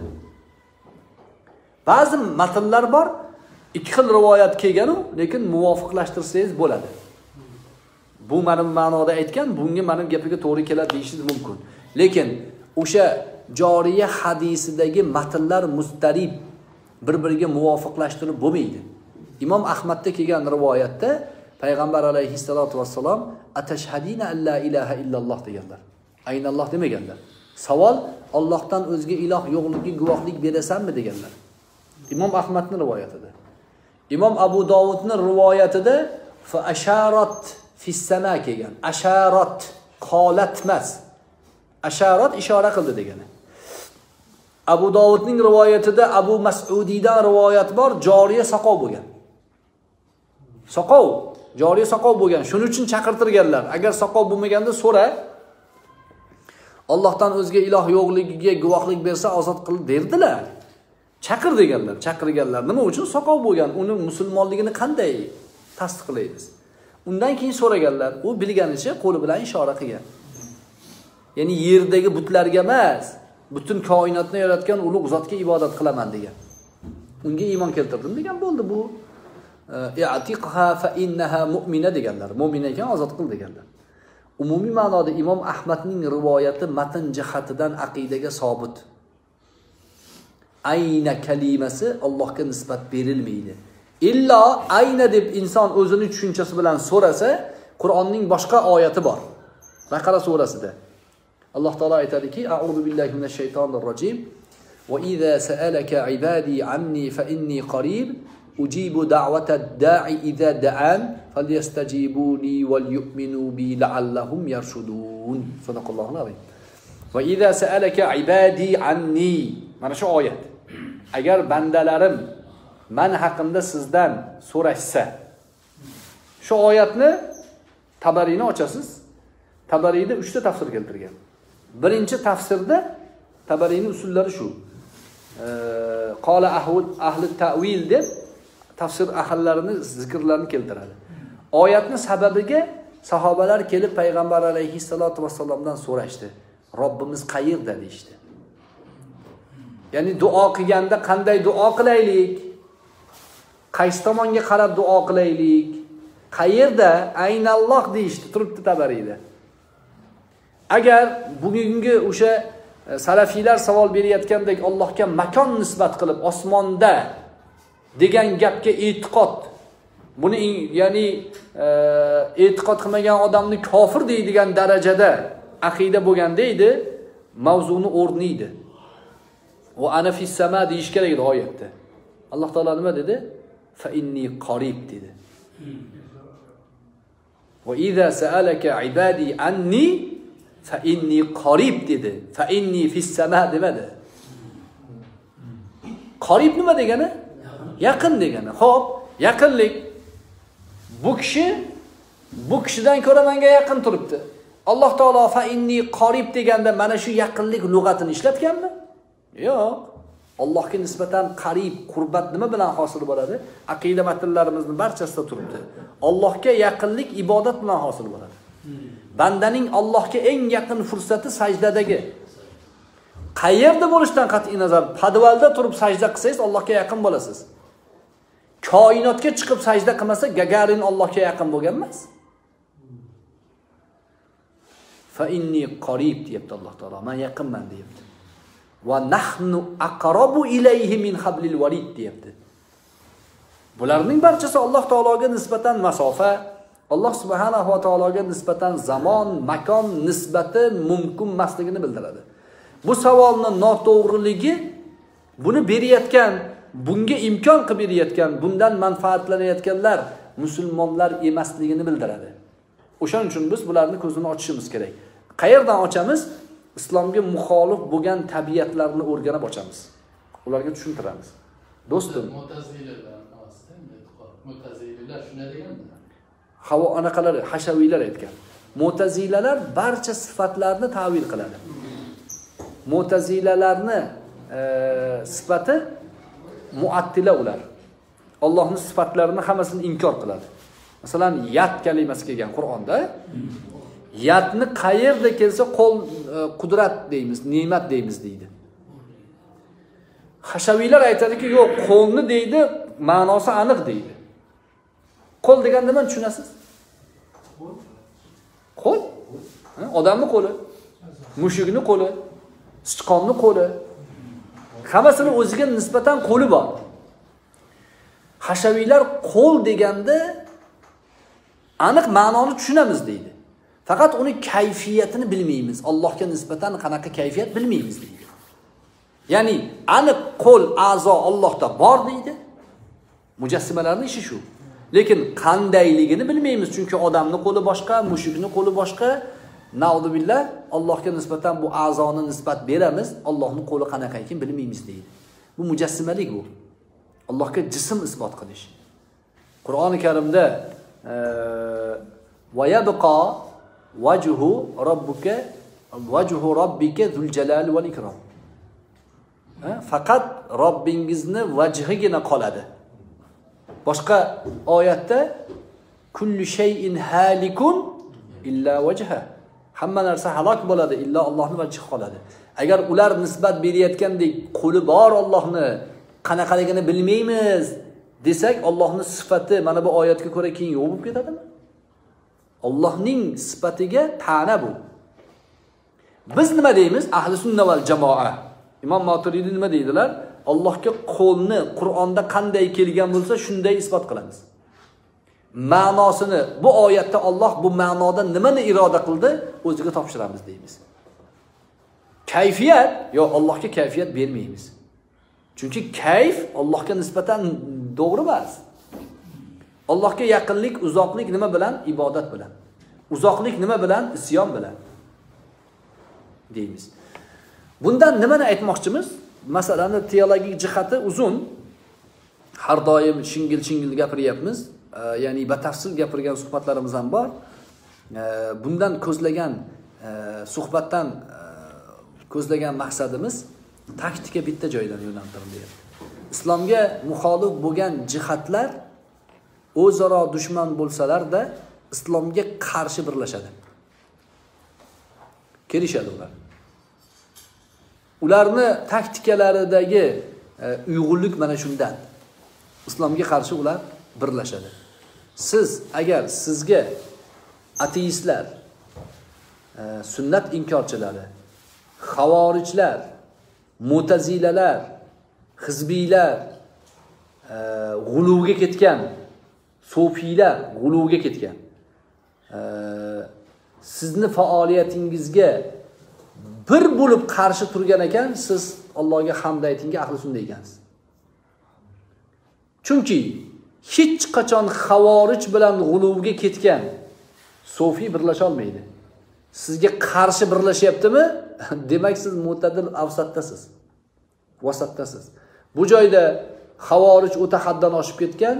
S1: Ba'zi matnlar bor, ikki xil rivoyat kelgan-u, lekin muvofiqlashtirsangiz bo'ladi. Bu mening ma'noda aytgan, bunga mening gapiga to'g'ri keladi deyishingiz mumkin. Lekin o'sha joriya hadisidagi matnlar mustarib, bir-biriga muvofiqlashtirib bo'lmaydi. Imom Ahmadda kelgan rivoyatda payg'ambar alayhissalatu vassalam atashhadina alla ilaha illalloh deganlar. Aynalloh demaganlar. Savol, Allohdan o'zga iloh yo'qligiga guvohlik berasanmi deganlar. Imom Ahmadning rivoyatida. Imom Abu Dovudning rivoyatida fa asharat fi sama kelgan. Asharat qolat emas. Asharat ishora qildi degani. Abu Dovudning rivoyatida Abu Mas'udiydan rivoyat bor, joriya soqov bo'lgan. Soqov, joriya soqov bo'lgan. Shuning uchun chaqirtirganlar. Agar soqov bo'lmaganda so'ra, Allohdan o'zga iloh yo'qligiga guvohlik bersa ozod qil derdilar. Chaqir deganlar, chaqirganlar. Nima uchun soqov bo'lgan? Uning musulmonligini qanday tasdiqlaymiz? Undan keyin so'raganlar. U bilganicha qo'li bilan ishora qilgan. Ya'ni yerdagi butlarga emas, butun koinotni yaratgan ulug' zotga ibodat qilaman degan. Unga iymon keltirdim degan bo'ldi bu. I'tiqha fa innaha mu'mina deganlar. Mu'min ekan ozod qil deganlar. Umumiy ma'noda Imom Ahmadning rivoyati matn jihatidan aqidaga sobit. Ayna kalimasi Allohga nisbat berilmaydi. Illo ayna deb inson o'zining tushunchasi bilan so'rasa, Qur'onning boshqa oyati bor. Baqara surasida Alloh taolo aytadiki, a'udhu billahi minash shaytonir rojim. Va idza sa'alaka ibadi anni fa inni qarib ujibu da'watad da'i idza da'an falyastajibuni wal yu'minu bi la'allahum yarshudun. Sadaqallohul azim. Va idza sa'alaka ibadi anni. Mana shu oyat. Agar bandalarim men haqimda sizdan so'rashsa, shu oyatni Tabariyni ochasiz. Tabariyda uchta tafsir keltirgan. Birinchi tafsirda Tabariyning usullari shu. Qala ahud ahli ta'wil deb tafsir ahllarini zikrlarini keltiradi. Oyatning sababiga sahobalar kelib payg'ambar alayhissalatu vassalomdan so'rashdi. Robbimiz qayerda deydi. Ya'ni duo qilganda qanday duo qilaylik? Qaysi tomonga qarab duo qilaylik? Qayerda? Aynalloh deydi, turibdi Tabariyda. Agar bugungi o'sha salafiylar savol berayotgandek Allohga makon nisbat qilib osmonda degan gapga e'tiqod, buni ya'ni e'tiqod qilmagan odamni kofir deydigan darajada aqida bo'lganda edi, mavzuni o'rniydi. Va ana fis sama deyish kerak edi oyatda. Alloh taolo nima dedi? fa inni qarib dedi. Va idza sa'alaka ibadi anni fa inni qarib dedi. Fa inni fis sama demadi. Qarib nima degani? Yaqin degani. Xo'p, yaqinlik. Bu kishi bu kishidan ko'ra menga yaqin turibdi. Alloh taolo fa inni qarib deganda mana shu yaqinlik lug'atini ishlatganmi? Yo'q. Allohga nisbatan qarib, qurbat nima bilan hosil bo'ladi? Aqida matnlarimizning barchasida turibdi. Allohga yaqinlik ibodat bilan hosil bo'ladi. Bandaning Allohga eng yaqin fursati sajdadagi. Qayerda bo'lishdan qat'iy nazar, podvalda turib sajda qilsangiz Allohga yaqin bo'lasiz. Koinotga chiqib sajda qilmasa Gagarin Allohga yaqin bo'lgan emas. Fa inni qarib deyapti Alloh taolo. Men yaqinman deyapti. Va nahnu aqrabu ilayhi min hablil warid deyapti. Bularning barchasi Alloh taologa nisbatan masofa, Alloh subhanahu va taologa nisbatan zamon, makon nisbati mumkin emasligini bildiradi. Bu savolni noto'g'riligi, buni berayotgan, bunga imkon qilib berayotgan, bundan manfaatlanayotganlar musulmonlar emasligini bildiradi. O'shaning uchun biz bularni ko'zini ochishimiz kerak. Qayerdan ochamiz? Islomga muxolif bo'lgan tabiatlarni o'rganib ochamiz. Ularga tushuntiramiz. Do'stim,
S2: Mu'tazilalar Mu'tazilalar shunday deganda.
S1: Havo anaqalar hashaviylar aytgan. Mu'tazilalar barcha sifatlarni ta'vil qiladi. Mu'tazilalarni e, sifati muattila ular. Allohning sifatlarini hammasini inkor qiladi. Masalan, yat kalimasi kelgan Qur'onda, yatni qayerda kelsa qo'l qudrat deymiz, ne'mat deymiz deydi. Hashaviylar aytadiki, yo'q, qo'lni deydi, ma'nosi aniq deydi. Qo'l deganda nima tushunasiz? Qo'l? Odamning qo'li, mushukning qo'li, sichqonning qo'li. Hammasini o'ziga nisbatan qo'li bor. Hashaviylar qo'l deganda aniq ma'noni tushunamiz deydi. Faqat uni kayfiyatini bilmaymiz. Allohga nisbatan qanaqa kayfiyat bilmaymiz deydi. Ya'ni aniq qo'l, a'zo Allohda bor deydi. Mujassimalarning ishi shu. Lekin qandayligini bilmaymiz, chunki odamning qo'li boshqa, mushukning qo'li boshqa. Nauzubillah, Allohga nisbatan bu a'zoni nisbat beramiz, Allohning qo'li qanaqa ekan bilmaymiz deydi. Bu mujassimalik bu. Allohga jism isbot qilish. Qur'oni Karimda va yabqa wajhu robbuka wajhu robbika zul jalal val ikrom. Faqat Robbingizni vajhigina qoladi. Boshqa oyatda kullu shay'in halikun illa wajha. Hamma narsa halok bo'ladi, illo Allohning vajhi qoladi. Agar ular nisbat berayotgandek qo'li bor Allohni qanaqaligini bilmaymiz desak, Allohning sifati mana bu oyatga ko'ra keyin yo'q bo'lib ketadimi? Allohning sifatiga ta'na bu. Biz nima deymiz? Ahli sunna val jamoa. Imom Maturidi nima deydilar? Allohga qo'lni Qur'onda qanday kelgan bo'lsa, shunday isbot qilamiz. Ma'nosini bu oyatda Alloh bu ma'noda nimani iroda qildi, o'ziga topshiramiz deymiz. Kayfiyat, yo'q, Allohga kayfiyat bermaymiz. Chunki kayf Allohga nisbatan to'g'ri emas. Allohga yaqinlik, uzoqlik nima bilan? Ibodat bilan. Uzoqlik nima bilan? Isyon bilan. Deymiz. Bundan nimani aytmoqchimiz? Masalani teologik jihati uzun. Har doim shingil-shingil gapiryapmiz. Ya'ni batafsil gapirgan suhbatlarimiz ham bor. Bundan ko'zlagan suhbatdan ko'zlagan maqsadimiz taktika bitta joydan yo'naltirilyapti. Islomga muxolif bo'lgan jihatlar o'zaro dushman bo'lsalar-da islomga qarshi birlashadi. Kelishadi ular. Ularni taktikalaridagi uyg'unlik mana shundan. Islomga qarshi ular birlashadi. Siz agar sizga ateistlar, sunnat inkorchilari, xavorijlar, mu'tazilalar, hizbiylar, g'uluvga ketgan, sufiylar g'uluvga ketgan, sizni faoliyatingizga bir bo'lib qarshi turgan ekan, siz Allohga hamd aytingga ahli sunna ekansiz. Chunki hech qachon xavorij bilan g'uluvga ketgan sofiy birlasha olmaydi. Sizga qarshi birlashyaptimi? Demak siz mu'tadil avsatdasiz. Vasatdasiz. Bu joyda xavorij o'ta haddan oshib ketgan,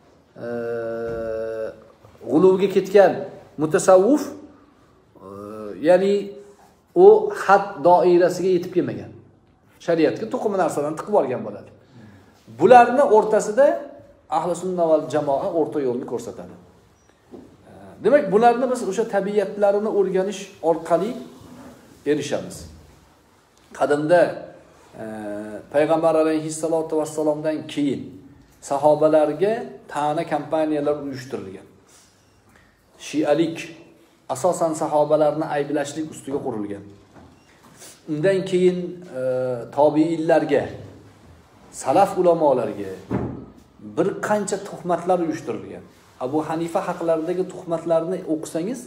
S1: g'uluvga ketgan mutasavvuf, ya'ni u had doirasiga yetib kelmagan. Shariatga to'qima narsalarni tiqib olgan bo'ladi. Bularni o'rtasida ahli sunna val jamoa o'rta yo'lni ko'rsatadi. Demak, bularni biz o'sha tabiatlarini o'rganish orqali erishamiz. Qadimda e, payg'ambar alayhissalatu vassalomdan keyin sahobalarga ta'na kampaniyalar uyushtirilgan. Shialik asosan sahobalarni ayblashlik ustiga qurilgan. Undan keyin e, tobiinlarga, salaf ulamolarga bir qancha tuhmatlar uyushtirilgan. Abu Hanifa haqlaridagi tuhmatlarni o'qisangiz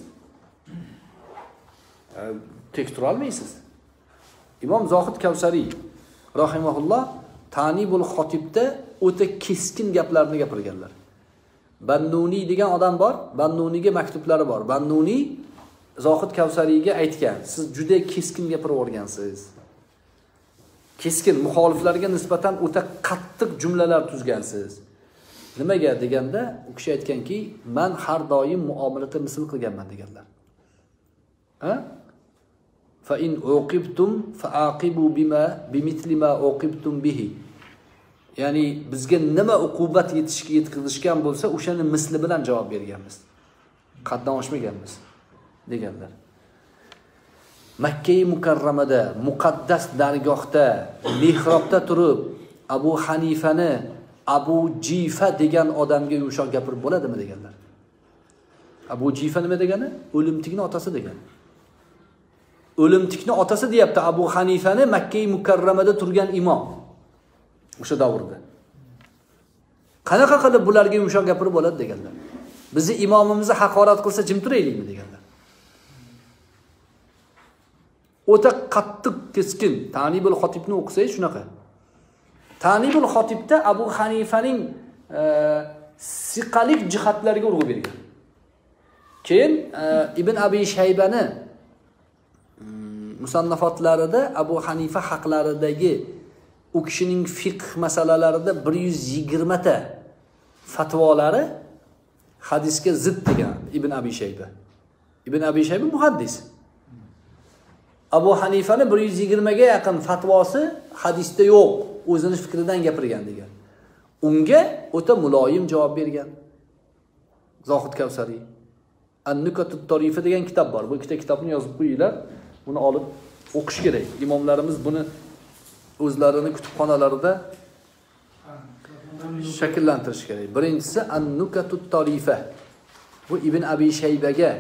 S1: e, tek tura olmaysiz. Imom Zohid Kavsariy rahimahulloh Tanibul Xotibda o'ta keskin gaplarni gapirganlar. Bannuni degan odam bor, Bannuniga maktublari bor. Bannuni Zohid Kavsariyga aytgan, siz juda keskin gapirib o'rgansiz. Keskin muxoliflarga nisbatan o'ta qattiq jumlalar tuzgansiz. Nimaga deganda, u kishi aytganki, men har doim muomalada misl qilganman deganlar. Ha? Fa in uqibtum fa'aqibu bima bimithli ma uqibtum bihi. Ya'ni bizga nima uqubat yetishga yetkazishgan bo'lsa, o'shani misli bilan javob berganmiz. Qaddan oshmaganmiz deganlar. Makka-i Mukarramada, muqaddas dargohda, mihrobda turib, Abu Hanifani Abu Jifa degan odamga yumshoq gapirib bo'ladimi deganlar. Abu Jifa nima degani? O'limtikning otasi degan. O'limtikning otasi deyapti Abu Hanifani Makka-i Mukarramada turgan imom. O'sha davrda. Qanaqa qilib bularga yumshoq gapirib bo'ladi deganlar. Bizni imomimizni haqorat qilsa jim turaylikmi deganlar. O'ta qattiq keskin Tanibul Xotibni o'qisangiz shunaqa. Tanibul Xotibda Abu Hanifaning e, siqalik jihatlariga urg'u bergan. Keyin e, Ibn Abi Shaybani musannafatlarida Abu Hanifa haqlaridagi u kishining fiqh masalalarida bir yuz yigirma ta fatvolari hadisga zid degan Ibn Abi Shayba. Ibn Abi Shayba muhaddis. Abu Hanifani bir yuz yigirma ga yaqin fatvosi hadisda yo'q, o'zini fikridan gapirgan degan. Unga o'ta muloyim javob bergan Zohid Kavsariy. An-Nukatut Tarifa degan kitob bor. Bu ikkita kitobni yozib qo'yinglar. Buni olib o'qish kerak. Imomlarimiz buni o'zlarini kutubxonalarida shakllantirish kerak. Birinchisi An-Nukatut Tarifa. Bu Ibn Abi Shaybaga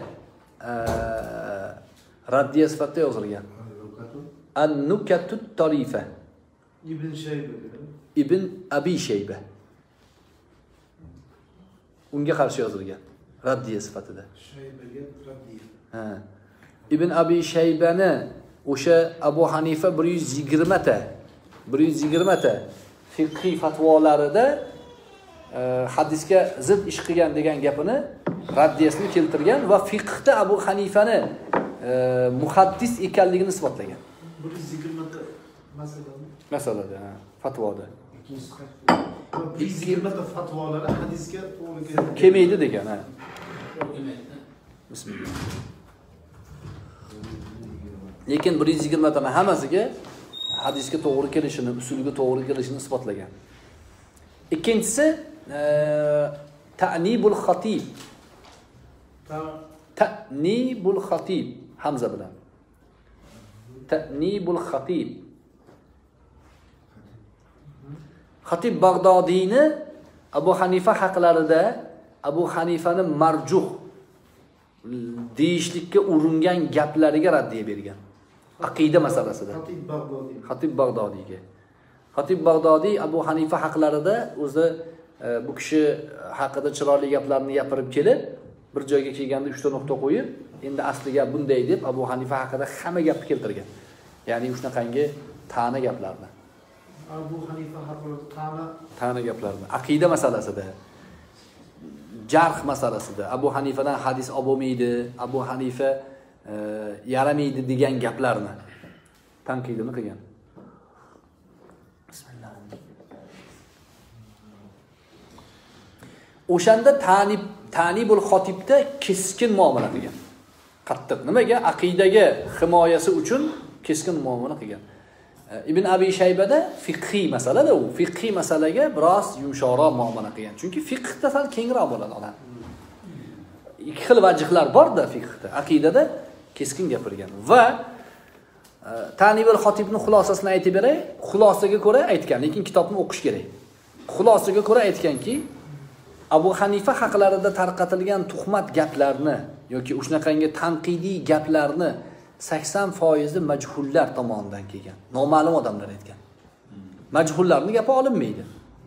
S1: raddiya sifatida yozilgan. An-Nukatut Tarifa.
S3: Ibn Shayba.
S1: Ibn Abi Shayba. Unga qarshi yozilgan. Raddiya sifatida.
S3: Shaybaga raddiya.
S1: Ha. Ibn Abi Shaybani o'sha Abu Hanifa bir yuz yigirma ta bir yuz yigirma ta fiqhiy fatvolarida e, hadisga zid ish qilgan degan gapini raddiyasini keltirgan va fiqhda Abu Hanifani e, muhaddis ekanligini isbotlagan.
S3: bir yuz yigirma ta masalada.
S1: Masalada, fatvoda.
S3: bir yuz yigirma ta fatvolari hadisga to'g'ri
S1: kelmaydi degan, ha. Bismillah. Lekin bir yuz yigirma taning hammasiga hadisga to'g'ri kelishini, usuliga to'g'ri kelishini isbotlagan. Ikkinchisi Ta'nibul Xatib. Ta'nibul Xatib hamza bilan. Ta'nibul Xatib. Xatib Bag'dodiyni Abu Hanifa haqlarida Abu Hanifani marjuh deyishlikka uringan gaplariga raddiya bergan. Aqida masalasida.
S3: Xatib Bag'dodiy.
S1: Xatib Bag'dodiyga. Xatib Bag'dodiy Abu Hanifa haqlarida o'zi e, bu kishi haqida chiroyli gaplarni gapirib kelib, bir joyga kelganda uch ta nuqta qo'yib, endi asli gap bunday deb Abu Hanifa haqida hamma gapni keltirgan. Ya'ni shunaqangi ta'na gaplarni.
S3: Abu Hanifa haqida ta'na
S1: ta'na gaplarni aqida masalasida. jarh masalasida Abu Hanifadan hadis olib bo'lmaydi, Abu Hanifa e, yaramaydi degan gaplarni tanqidini qilgan. Bismillah. O'shanda ta'nib ta'nibul xotibda keskin muomala qilgan. Qattiq. Nimaga? Aqidaga himoyasi uchun keskin muomala qilgan. Ibn Abi Shaybada fiqhiy masalada u fiqhiy masalaga biroz yumshoqroq muomala qilgan. Chunki fiqhda sal kengroq bo'ladi odam. Ikki xil vajhlar bor-da fiqhda. Aqidada keskin gapirgan. Va Ta'nibul xotibni xulosasini aytib beray. Xulosaga ko'ra aytgan, lekin kitobni o'qish kerak. Xulosaga ko'ra aytganki, Abu Hanifa haqlarida tarqatilgan tuhmat gaplarni yoki shunaqangi tanqidiy gaplarni sakson foizi majhullar tomonidan kelgan. Noma'lum odamlar aytgan. Majhullarning gapi olinmaydi.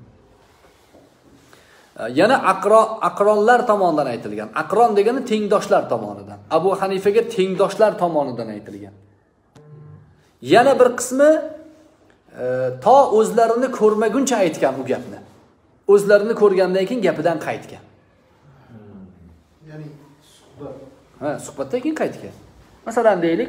S1: Yana aqro aqronlar tomonidan aytilgan. Aqron degani tengdoshlar tomonidan. Abu Hanifaga tengdoshlar tomonidan aytilgan. Yana bir qismi e, to o'zlarini ko'rmaguncha aytgan bu gapni. O'zlarini ko'rgandan keyin gapidan qaytgan.
S3: Ya'ni suhbat.
S1: Ha, suhbatdan keyin qaytgan. Masalan deylik,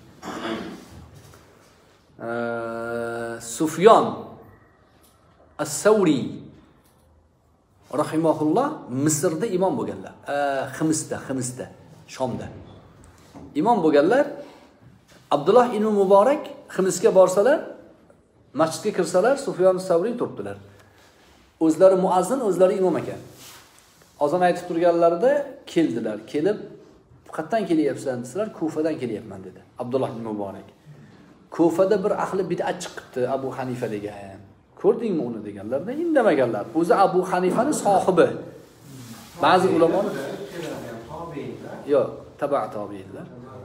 S1: e, Sufyon As-Savri rahimahulloh Misrda imom bo'lganlar. E, Ximisda, Ximisda, Shomda. Imom bo'lganlar. Abdullah ibn Muborak Ximisga borsalar, masjidga kirsalar, Sufyon As-Savri turibdilar. O'zlari muazzin, o'zlari imom ekan. Azon aytib turganlarida keldilar. Kelib, "Qayerdan kelyapsan?" dedilar. "Kufadan kelyapman" dedi Abdullah ibn Muborak. Kufada bir ahli bid'at chiqibdi, Abu Hanifa degan. Ko'rdingmi uni deganlarda indamaganlar. O'zi Abu Hanifaning sohibi. Ba'zi ulamolar yo'q, taba' tobiinlar.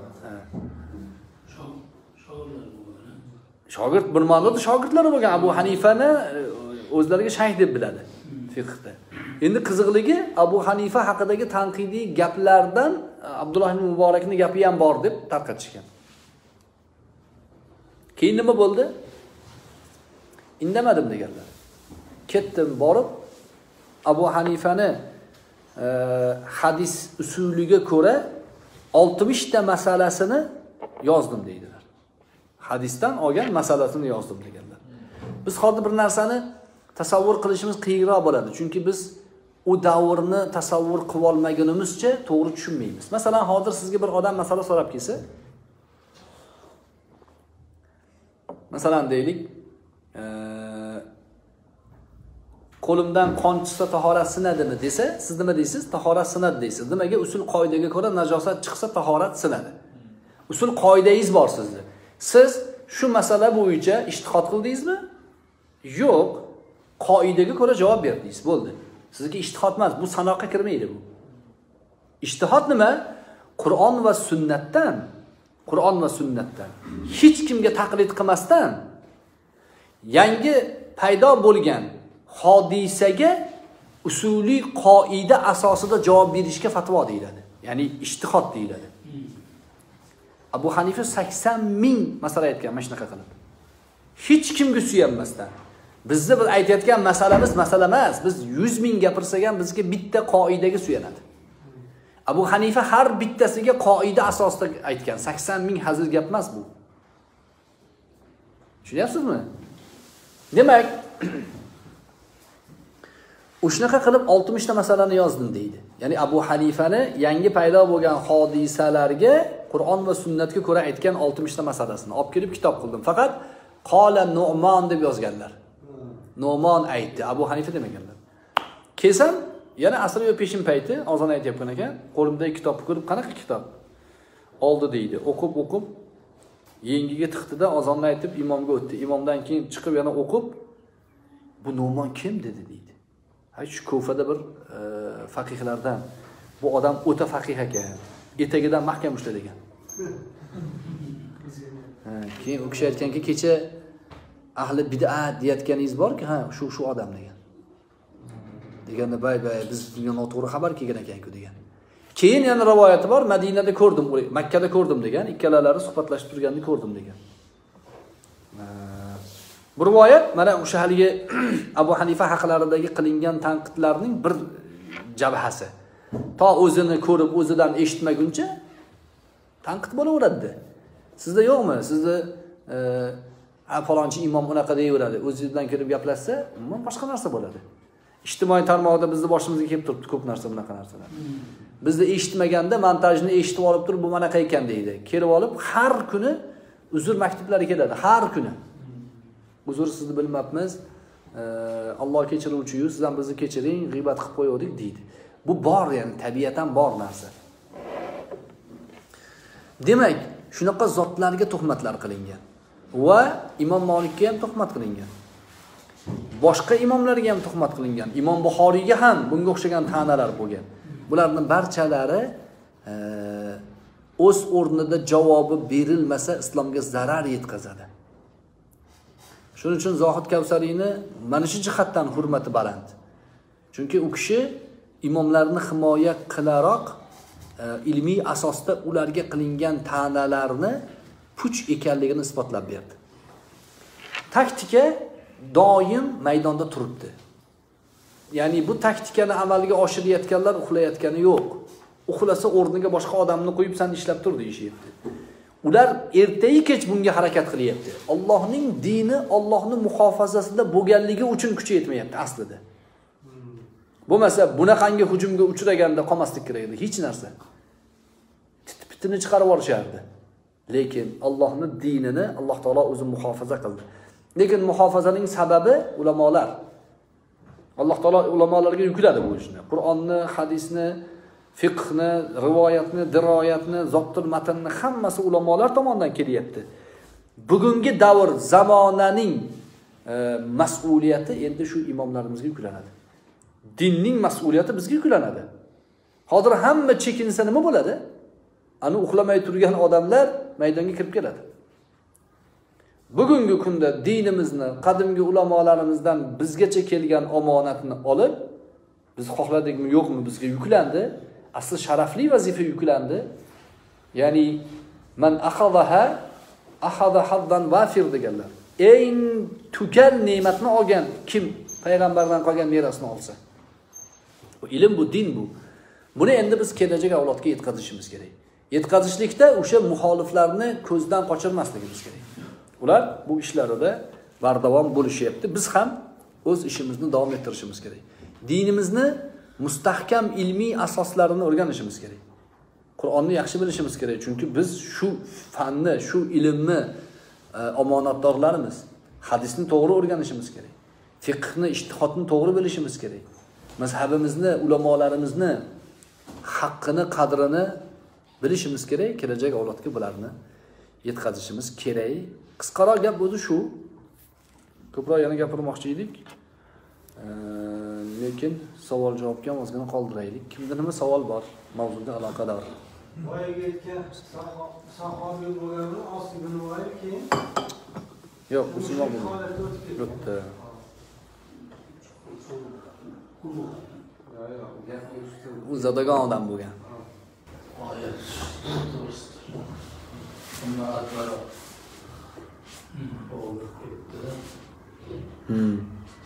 S1: Shogird bir ma'noda shogirdlari bo'lgan Abu Hanifani o'zlariga shayx deb biladi fiqhda. Endi qiziqligi Abu Hanifa haqidagi tanqidiy gaplardan Abdullah ibn Muborakning gapi ham bor deb tarqatishgan. Keyin nima bo'ldi? Indamadim deganlar. Ketdim borib Abu Hanifani e, hadis usuliga ko'ra oltmish ta masalasini yozdim deydilar. Hadisdan olgan masalasini yozdim deganlar. Biz hozir bir narsani tasavvur qilishimiz qiyinroq bo'ladi, chunki biz u davrni tasavvur qilib olmagunimizcha to'g'ri tushunmaymiz. Masalan, hozir sizga bir odam masala so'rab kelsa, masalan deylik, e, qo'limdan qon chiqsa tahorat sinadimi desa, siz nima deysiz? Tahorat sinadi deysiz. Nimaga? Usul qoidaga ko'ra najosat chiqsa tahorat sinadi. Usul qoidangiz bor sizda. Siz shu masala bo'yicha ijtihod qildingizmi? Yo'q. Qoidaga ko'ra javob berdingiz, bo'ldi. Sizga ijtihod emas, bu sanoqqa kirmaydi bu. Ijtihod nima? Qur'on va sunnatdan, Qur'on va sunnatdan hech kimga taqlid qilmasdan yangi paydo bo'lgan hodisaga usuliy qoida asosida javob berishga fatvo deyiladi. Ya'ni ijtihod deyiladi. Abu Hanifa sakson ming masala aytgan mana shunaqa qilib. Hech kimga suyanmasdan. Bizni biz aytayotgan masalamiz masala emas. Biz yuz ming gapirsak ham bizga bitta qoidaga suyanadi. Abu Hanifa har bittasiga qoida asosida aytgan. sakson ming hazil gap emas bu. Tushunyapsizmi? Demak, o'shnaqa qilib oltmish ta masalani yozdim deydi. Ya'ni Abu Hanifani yangi paydo bo'lgan hodisalarga Qur'on va sunnatga ko'ra aytgan oltmish ta masalasini olib kelib kitob qildim. Faqat qola Nu'man deb yozganlar. Nu'man aytdi, Abu Hanifa demaganlar. Kelsam, yana asr va peshin payti azon aytayotgan ekan, qo'limdagi kitobni ko'rib, qanaqa kitob? Oldi deydi. O'qib o'qib yengiga tiqdida azonni aytib imomga o'tdi. Imomdan keyin chiqib yana o'qib, bu Nu'man kim dedi deydi. Ha, shu Kufada bir e, faqihlardan. Bu odam o'ta faqih ekan. Etagidan mahkam ushlagan. Ha, keyin u kishi aytganki, kecha ahli bid'at deyotganingiz bor-ku, ha, shu shu odam degan. Deganda bay bay biz bunga noto'g'ri xabar kelgan ekan-ku degan. Keyin yana rivoyati bor, Madinada ko'rdim, Makka da ko'rdim degan, ikkalalari suhbatlashib turganini ko'rdim degan. Bu rivoyat mana o'sha haligi Abu Hanifa haqlaridagi qilingan tanqidlarning bir jabhasi. To o'zini ko'rib, o'zidan eshitmaguncha tanqid bo'laveradi. Sizda yo'qmi? Sizni e, falonchi imom unaqa deyaveradi. O'zingizdan kirib gaplashsa, umuman boshqa narsa bo'ladi. Ijtimoiy tarmoqda bizni boshimizga kelib turibdi ko'p narsa, bunaqa narsalar. Bizni eshitmaganda montajni eshitib olib turib, bu manaqa ekan deydi. Kelib olib har kuni uzr maktublari keladi, har kuni. Uzr sizni bilmabmiz. Alloh kechiruvchi-yu, siz ham bizni kechiring, g'iybat qilib qo'ydik deydi. Bu bor, ya'ni tabiatan bor narsa. Demak, shunaqa zotlarga tuhmatlar qilingan va Imom Malikka ham tuhmat qilingan. Boshqa imomlarga ham tuhmat qilingan. Imom Buxoriyga ham bunga o'xshagan ta'nalar bo'lgan. Bularning barchalari o'z o'rnida javobi berilmasa islomga zarar yetkazadi. Shuning uchun Zohid Kavsariyni mana shu jihatdan hurmati baland. Chunki u kishi imomlarni himoya qilaroq ilmiy asosda ularga qilingan ta'nalarni puch ekanligini isbotlab berdi. Taktika doim maydonda turibdi. Ya'ni bu taktikani amalga oshirayotganlar uxlayotgani yo'q. Uxlasa o'rniga boshqa odamni qo'yib sen ishlab tur deyishyapti. Ular ertayi kech bunga harakat qilyapti. Allohning dini Allohning muhofazasida bo'lganligi uchun kuchi yetmayapti aslida. Bo'lmasa bunaqangi hujumga uchraganda qolmaslik kerak edi, hech narsa. Titpitini chiqarib olishardi. Lekin Allohning dinini Alloh taolo o'zi muhofaza qildi. Lekin muhofazaning sababi ulamolar. Alloh taolo ulamolarga yukladi bu ishni. Qur'onni, hadisni, fiqhni, rivoyatni, diroyatni, zottul matnni hammasi ulamolar tomonidan kelyapti. Bugungi davr zamonaning e, mas'uliyati endi shu imomlarimizga yuklanadi. Dinning mas'uliyati bizga yuklanadi. Hozir hamma chekinsa nima bo'ladi? Ani uxlamay turgan odamlar maydonga kirib keladi. Bugungi kunda dinimizni, qadimgi ulamolarimizdan bizgacha kelgan omonatni olib, biz xohladikmi yo'qmi bizga yuklandi. Asli sharafli vazifa yuklandi. Ya'ni man akhadha akhadha haddan wafir deganlar. Eng tugal ne'matni olgan kim payg'ambardan qolgan merosni olsa. Bu ilm, bu din bu. Buni endi biz kelajak avlodga yetkazishimiz kerak. Yetkazishlikda o'sha muxoliflarni ko'zdan qochirmasligimiz kerak. Ular bu ishlarida bardavom bo'lishyapti. Biz ham o'z ishimizni davom ettirishimiz kerak. Dinimizni mustahkam ilmiy asoslarini o'rganishimiz kerak. Qur'onni yaxshi bilishimiz kerak, chunki biz shu fanni, shu ilmni e, omonatdorlarimiz. Hadisni to'g'ri o'rganishimiz kerak. Fiqhni, ijtihodni to'g'ri bilishimiz kerak. Mazhabimizni, ulamolarimizni haqqini, qadrini bilishimiz kerak. Kelajak avlodga bularni yetkazishimiz kerak. Qisqaroq gap o'zi shu. Ko'proq yana gapirmoqchi edik. E, lekin savol javobga ozgina qoldiraylik. Kimda nima savol bor mavzuga aloqador?
S4: Boyaga aytgan sahobiy bo'lgani Osim ibn Voyil keyin
S1: yo'q, musulmon o'tdi. U zodagon odam bo'lgan.
S2: Hayır, to'g'risidir. Bundan avvalroq oldu ketdi.
S1: Hmm.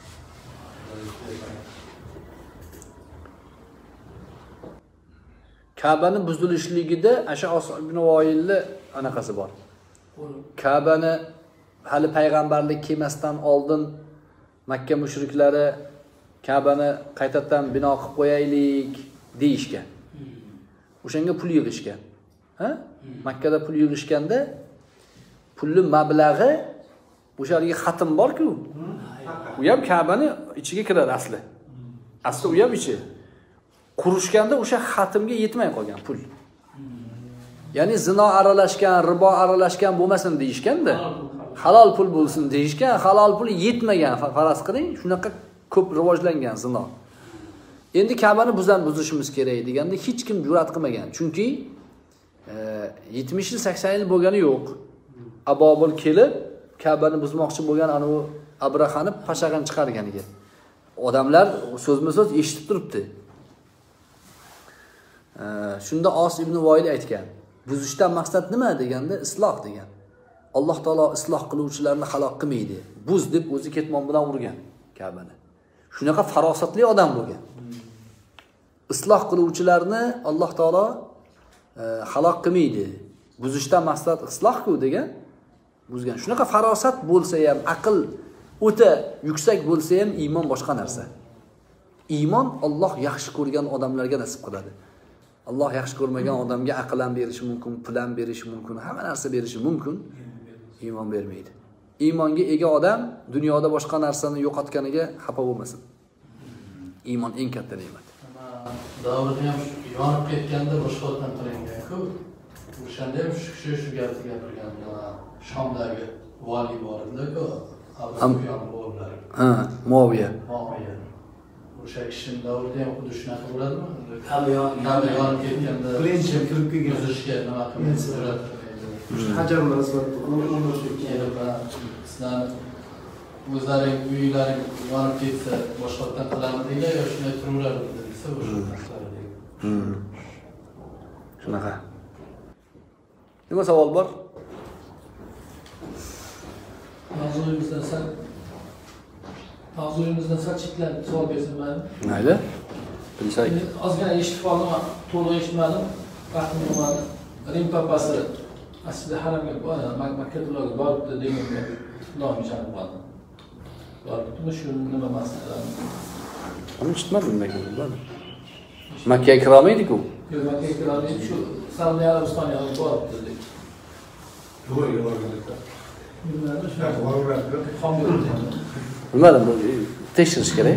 S1: Ka'bani buzilishligida Asha Osim ibn Voyilni anaqasi bor. Ka'bani hali payg'ambarlik kelmasdan oldin Makka mushriklari Ka'bani qaytadan bino qilib qo'yaylik deyishgan. O'shanga pul yig'ishgan. Ha? Makkada pul yig'ishganda pulli mablag'i o'sharga xatm bor-ku. U ham Ka'bani ichiga kiradi asli. Asli u ham ichi. Qurishganda o'sha xatmga yetmay qolgan pul. Ya'ni zino aralashgan, ribo aralashgan bo'lmasin deyishganda, halol pul bo'lsin deyishgan, halol pul yetmagan, faraz qiling, shunaqa ko'p rivojlangan zino. Endi Ka'bani buzan buzishimiz kerak deganda hech kim jur'at qilmagan. Chunki e, yetmish yil, sakson yil bo'lgani yo'q. Abobil kelib Ka'bani buzmoqchi bo'lgan ana u Abrahani pashag'an chiqarganiga. Odamlar so'zma-so'z eshitib turibdi. E, shunda Os ibn Voyil aytgan. Buzishdan maqsad nima deganda isloh degan. Alloh taolo isloh qiluvchilarni halok qilmaydi. Buz deb o'zi ketmon bilan urgan Ka'bani. Shunaqa farosatli odam bo'lgan. isloh qiluvchilarni Alloh taolo xaloq qilmaydi. Buzishdan maqsad isloh-ku degan. Buzgan. Shunaqa farosat bo'lsa ham, aql o'ta yuksak bo'lsa ham iymon boshqa narsa. Iymon Alloh yaxshi ko'rgan odamlarga nasib qiladi. Alloh yaxshi ko'rmagan odamga aql ham berishi mumkin, pul ham berishi mumkin, hamma narsa berishi mumkin. Iymon bermaydi. Iymonga ega odam dunyoda boshqa narsani yo'qotganiga xafa bo'lmasin. Iymon eng katta ne'mat.
S2: Davrida ham yonib ketganda boshqalardan qilingan-ku. O'shanda ham shu kishi shu gapni gapirgan. Shomdagi vali bor edi-ku. Abu Sufyon.
S1: Ha, Muaviya.
S2: Muaviya. O'sha kishining davrida ham xuddi shunaqa bo'ladimi? Kabi yonib ketganda
S3: Birinchi kirib kelgan.
S2: buzishga nima qilib
S3: Hajar bilan nisbatan
S2: kelib sizlar o'zlaring uylaring yonib ketsa boshqalardan qilamiz degan yo shunday turaveradi desa o'sha narsalar.
S1: Shunaqa. Nima savol bor?
S5: Mavzuyimizdan sal Mavzuyimizdan sal cheklanib savol bersam mayli?
S1: Mayli. Bilsak.
S5: Ozgina eshitib qoldim, to'liq eshitmadim. Vaqtim bo'lmadi. Rim papasi aslida haramga Makkaga boribdi degan gap Allohga chalib qoldi. Boribdimi shu nima masala?
S1: Uni eshitmadim men. Makkaga kira olmaydi-ku.
S5: Yo'q, Makkaga kira olmaydi. Shu Saudiya Arabistoniga boribdi dedi.
S3: Dubayga borgan.
S5: Bilmadim, shu
S3: Borgan.
S1: Bilmadim, bu tekshirish kerak.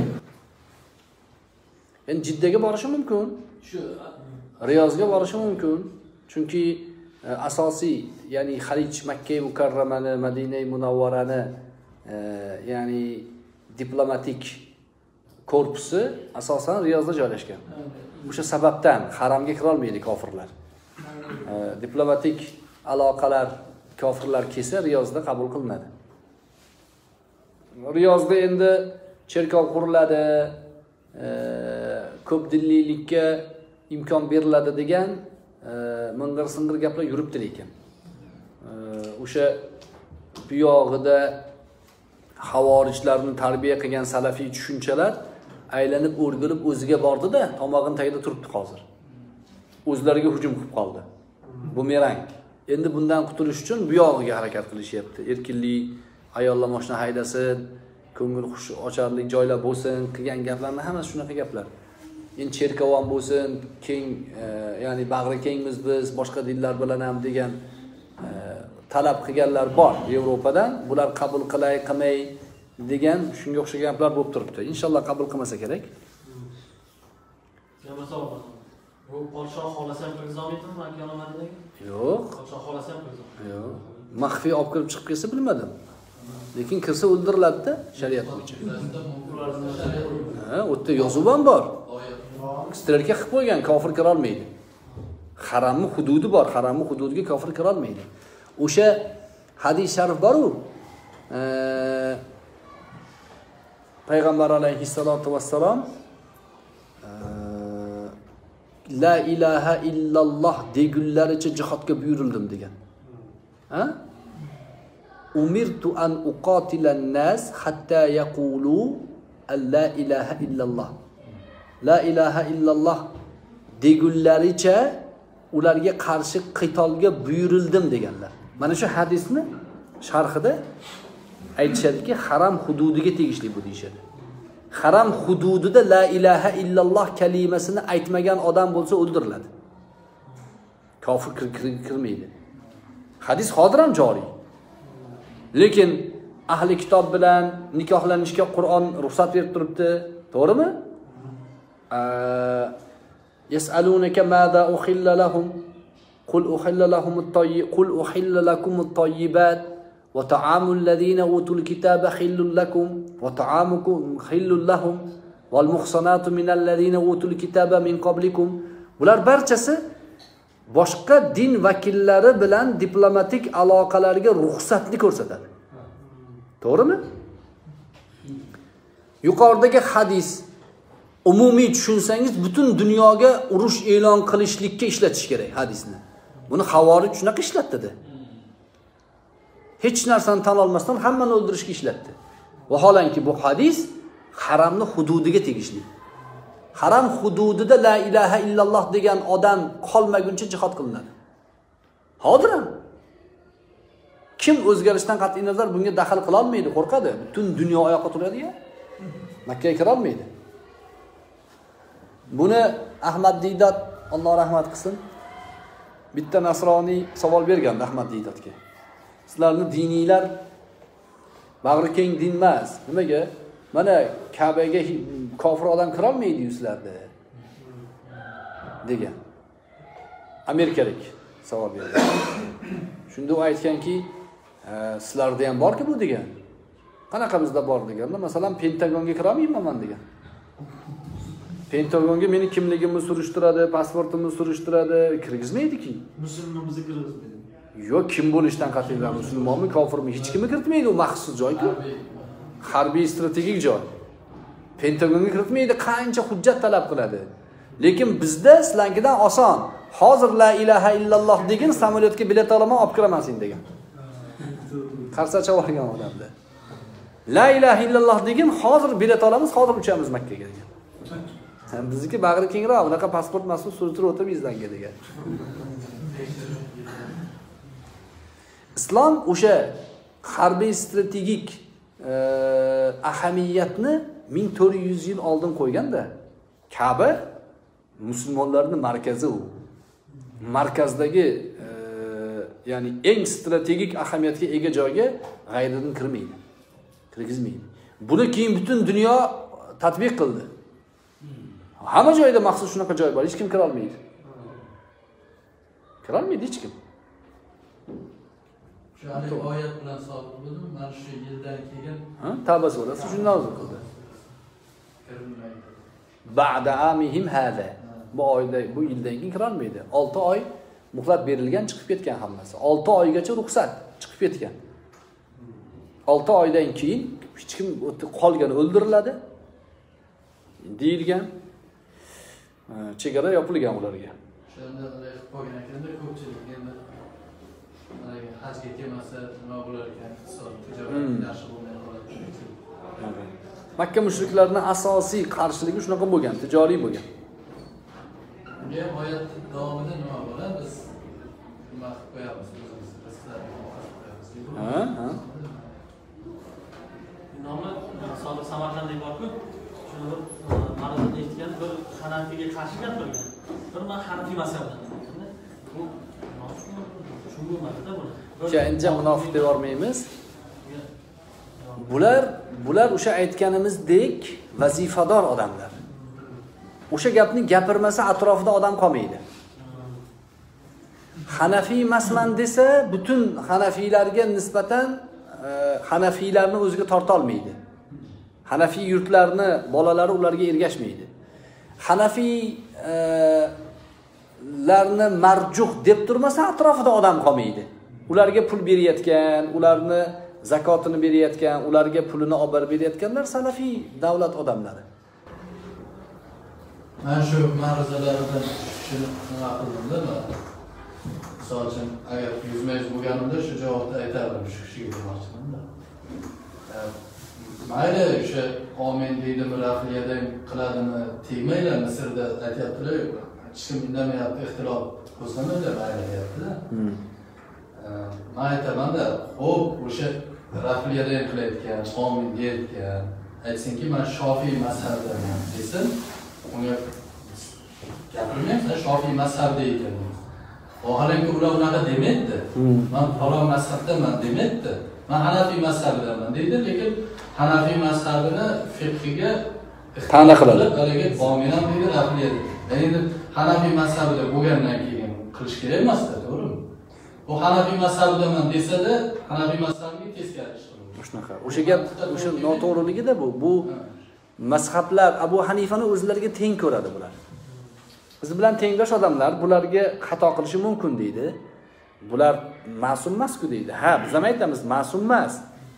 S1: Endi Jiddaga borishi mumkin.
S5: shu
S1: Riyozga borishi mumkin. Chunki asosiy, ya'ni Xalij, Makka Mukarramani, Madina Munawvarani, ya'ni diplomatik korpusi asosan Riyozda joylashgan. O'sha sababdan haramga kira olmaydi kofirlar. Diplomatik aloqalar kofirlar kelsa Riyozda qabul qilinadi. Riyozda endi cherkov quriladi, ko'p dillilikka imkon beriladi degan ming'ir-sing'ir gaplar yuribdi lekin. O'sha bu yog'ida havorijlarni tarbiya qilgan salafiy tushunchalar aylanib o'rgilib o'ziga bordi-da, tomog'in tagida turibdi hozir. O'zlariga hujum qilib qoldi. Bumerang. Endi bundan qutulish uchun bu yog'iga harakat qilishyapti. Erkinlik, ayollar mashina haydasin, ko'ngil xush ocharlik joylar bo'lsin, qilgan gaplarni hammasi shunaqa gaplar. Endi cherkov ham bo'lsin, keng, ya'ni bag'ri kengmiz biz, boshqa dinlar bilan ham degan talab qilganlar bor Yevropadan. Bular qabul qilay, qilmay degan shunga o'xshagan gaplar bo'lib turibdi. Inshaalloh qabul qilmasa kerak.
S6: Bu podshoh xolasi ham kirgizolmaydimi Makka Madinaga?
S1: Yo'q.
S6: Podshoh xolasi ham kirgizolmaydi.
S1: Yo'q. Maxfiy olib kirib chiqib kelsa bilmadim. Lekin kirsa o'ldiriladi-da shariat bo'yicha. Ha, u yerda yozuv ham bor. Strelka qilib qo'ygan, kofir kira olmaydi. Haramning hududi bor, haramning hududiga kofir kira olmaydi. O'sha hadis sharif bor-ku. Payg'ambar alayhissalatu vassalom la ilaha illalloh degunlaricha jihodga buyurildim degan. Ha? Umirtu an uqatilan nas hatta yaqulu la ilaha illalloh. La ilaha illalloh degunlaricha ularga qarshi qitolga buyurildim deganlar. Mana shu hadisni sharhida aytishadiki, haram hududiga tegishli bu deyishadi. Haram hududida la ilaha illalloh kalimasini aytmagan odam bo'lsa o'ldiriladi. Kofir kirmaydi. Hadis hozir ham joriy. Lekin ahli kitob bilan nikohlanishga Qur'on ruxsat berib turibdi, to'g'rimi? Yas'alunaka madha uhilla lahum qul uhilla lahum at-tayyib qul uhilla lakum at-tayyibat wa ta'amul ladina utul kitaba hillul lakum wa ta'amukum hillul lahum wal muhsanatu minal ladina utul kitaba min qablikum. Bular barchasi boshqa din vakillari bilan diplomatik aloqalarga ruxsatni ko'rsatadi. To'g'rimi? Yuqoridagi hadis umumiy tushunsangiz butun dunyoga urush e'lon qilishlikka ishlatish kerak hadisni. Buni havorij shunaqa ishlatdi. Hech narsani tan olmasdan hammani o'ldirishga ishlatdi. Vaholanki bu hadis haramning hududiga tegishli. haram hududida la ilaha illalloh degan odam qolmaguncha jihad qilinadi. Hozir ham kim o'zgarishdan qat'iy nazar bunga daxl qila olmaydi, qo'rqadi. Butun dunyo oyoqqa turadi-ya. Makka ga kira olmaydi. Buni Ahmad Didat, Alloh rahmat qilsin, bitta nasroniy savol bergandi Ahmad Didatga. Sizlarni diniylar bag'ri keng din emas. Nimaga? Mana Ka'baga kofir odam kira olmaydi sizlarda degan. Amerikalik savol berdi. Shunda u aytganki, sizlarda ham borki bu degan. Qanaqamizda bor deganda, masalan, Pentagonga kira olmayman men degan. Pentagonga meni kimligimni surishtiradi, pasportimni surishtiradi, kirgizmaydi-ki.
S3: Musulmonimizni kirgizmaydi.
S1: Yo'q, kim bo'lishdan qat'iy nazar, musulmonmi, kofirmi, hech kimni kiritmaydi, u maxsus joy-ku. Harbiy strategik joy. Pentagonga kiritmaydi, qancha hujjat talab qiladi. Lekin bizda sizlardan oson. Hozir la ilaha illalloh degan samolyotga bilet olaman, olib kiraman sen degan. Qarsacha olgan odamda. La ilaha illalloh degan hozir bilet olamiz, hozir uchamiz Makkaga degan. Bizniki bag'ri kengroq, unaqa pasport mas'ul surtirib o'tirmaysizlarga degan. Islom o'sha harbiy strategik ahamiyatni ming to'rt yuz yil oldin qo'yganda, Ka'ba musulmonlarning markazi u. Markazdagi e, ya'ni eng strategik ahamiyatga ega joyga g'ayridan kirmaydi. Kirgizmaydi. Buni keyin butun dunyo tatbiq qildi. Hamma joyda maxsus shunaqa joy bor, hech kim kira olmaydi. Kira olmaydi hech kim.
S2: Shu oyat bilan so'rab bo'ldim, mana shu yildan keyin
S1: ha, Tavba surasi shundan nozil qildi. Ba'da amihim hada. Bu oyda, bu yildan keyin kira olmaydi. olti oy muhlat berilgan, chiqib ketgan hammasi. olti oygacha ruxsat chiqib ketgan. olti oydan keyin hech kim qolgan o'ldiriladi deyilgan. Chegara yopilgan ularga.
S2: Shunda qilib qo'ygan ekanda ko'pchilik endi mana hajga kelmasa nima bo'lar ekan, tijorat yaxshi bo'lmay qoladi.
S1: Makka mushriklarining asosiy qarshiligi shunaqa bo'lgan, tijoriy bo'lgan.
S2: Bunga ham oyat davomida nima bo'ladi? Biz nima qilib qo'yamiz o'zimiz, rizqlarni
S1: Ha, ha.
S6: Nomi Sodiq Samarqandlik bor-ku, shuni bir ma'ruza aytgan, bir Hanafiga qarshi gapirgan. Bir men Hanafiy mazhabdan ekan. Bu shu bo'lmadi-da buni.
S1: Keyincha munofiq deb yormaymiz. Bular bular o'sha aytganimizdek vazifador odamlar. O'sha gapni gapirmasa atrofida odam qolmaydi. Hanafiy emasman desa, butun Hanafiylarga nisbatan e, Hanafiylarni o'ziga torta olmaydi. Hanafiy yurtlarni bolalari ularga ergashmaydi. Hanafiy e, larni marjuh deb turmasa atrofida odam qolmaydi. Ularga pul berayotgan, ularni zakotini berayotgan, ularga pulini olib berib berayotganlar salafiy davlat odamlari.
S2: Mana shu ma'ruzalardan shuni aqlimda, misol uchun agar yuzma-yuz bo'lganimda shu javobni aytardim shu kishiga demoqchiman-da. Mayli o'sha omin deydimi, rafliyadan qiladimi, tegmaylar, Misrda aytyaptilar, hech kim indamayapti, ixtilof qo'zg'amaydi, mayli deyapti-da. Men aytaman-da, xo'p, o'sha rafliyadan qilayotgan, omin deyotgan, aytsinki, men Shofiy mazhabidaman desin, unga gapirmayapman, Shofiy mazhabida ekan. Vaholanki ular unaqa demaydi. Men falon mazhabdaman demaydi. Men Hanafiy mazhabidaman deydi, lekin Hanafiy mazhabini fiqhiga
S1: ta'na qiladi.
S2: Haliga ominam deydi, rafliyat. Endi Hanafiy mazhabida bo'lgandan keyin qilish kerak emas-da, to'g'rimi? Bu Hanafiy mazhabidaman desa-da, Hanafiy mazhabiga teskari ish qiladi.
S1: Shunaqa. O'sha gap, o'sha noto'g'riligida bu. Bu mazhablar Abu Hanifani o'zlariga teng ko'radi bular. Biz bilan tengdosh odamlar bularga xato qilishi mumkin deydi. Bular ma'sum emas-ku deydi. Ha, biz ham aytamiz, ma'sum emas.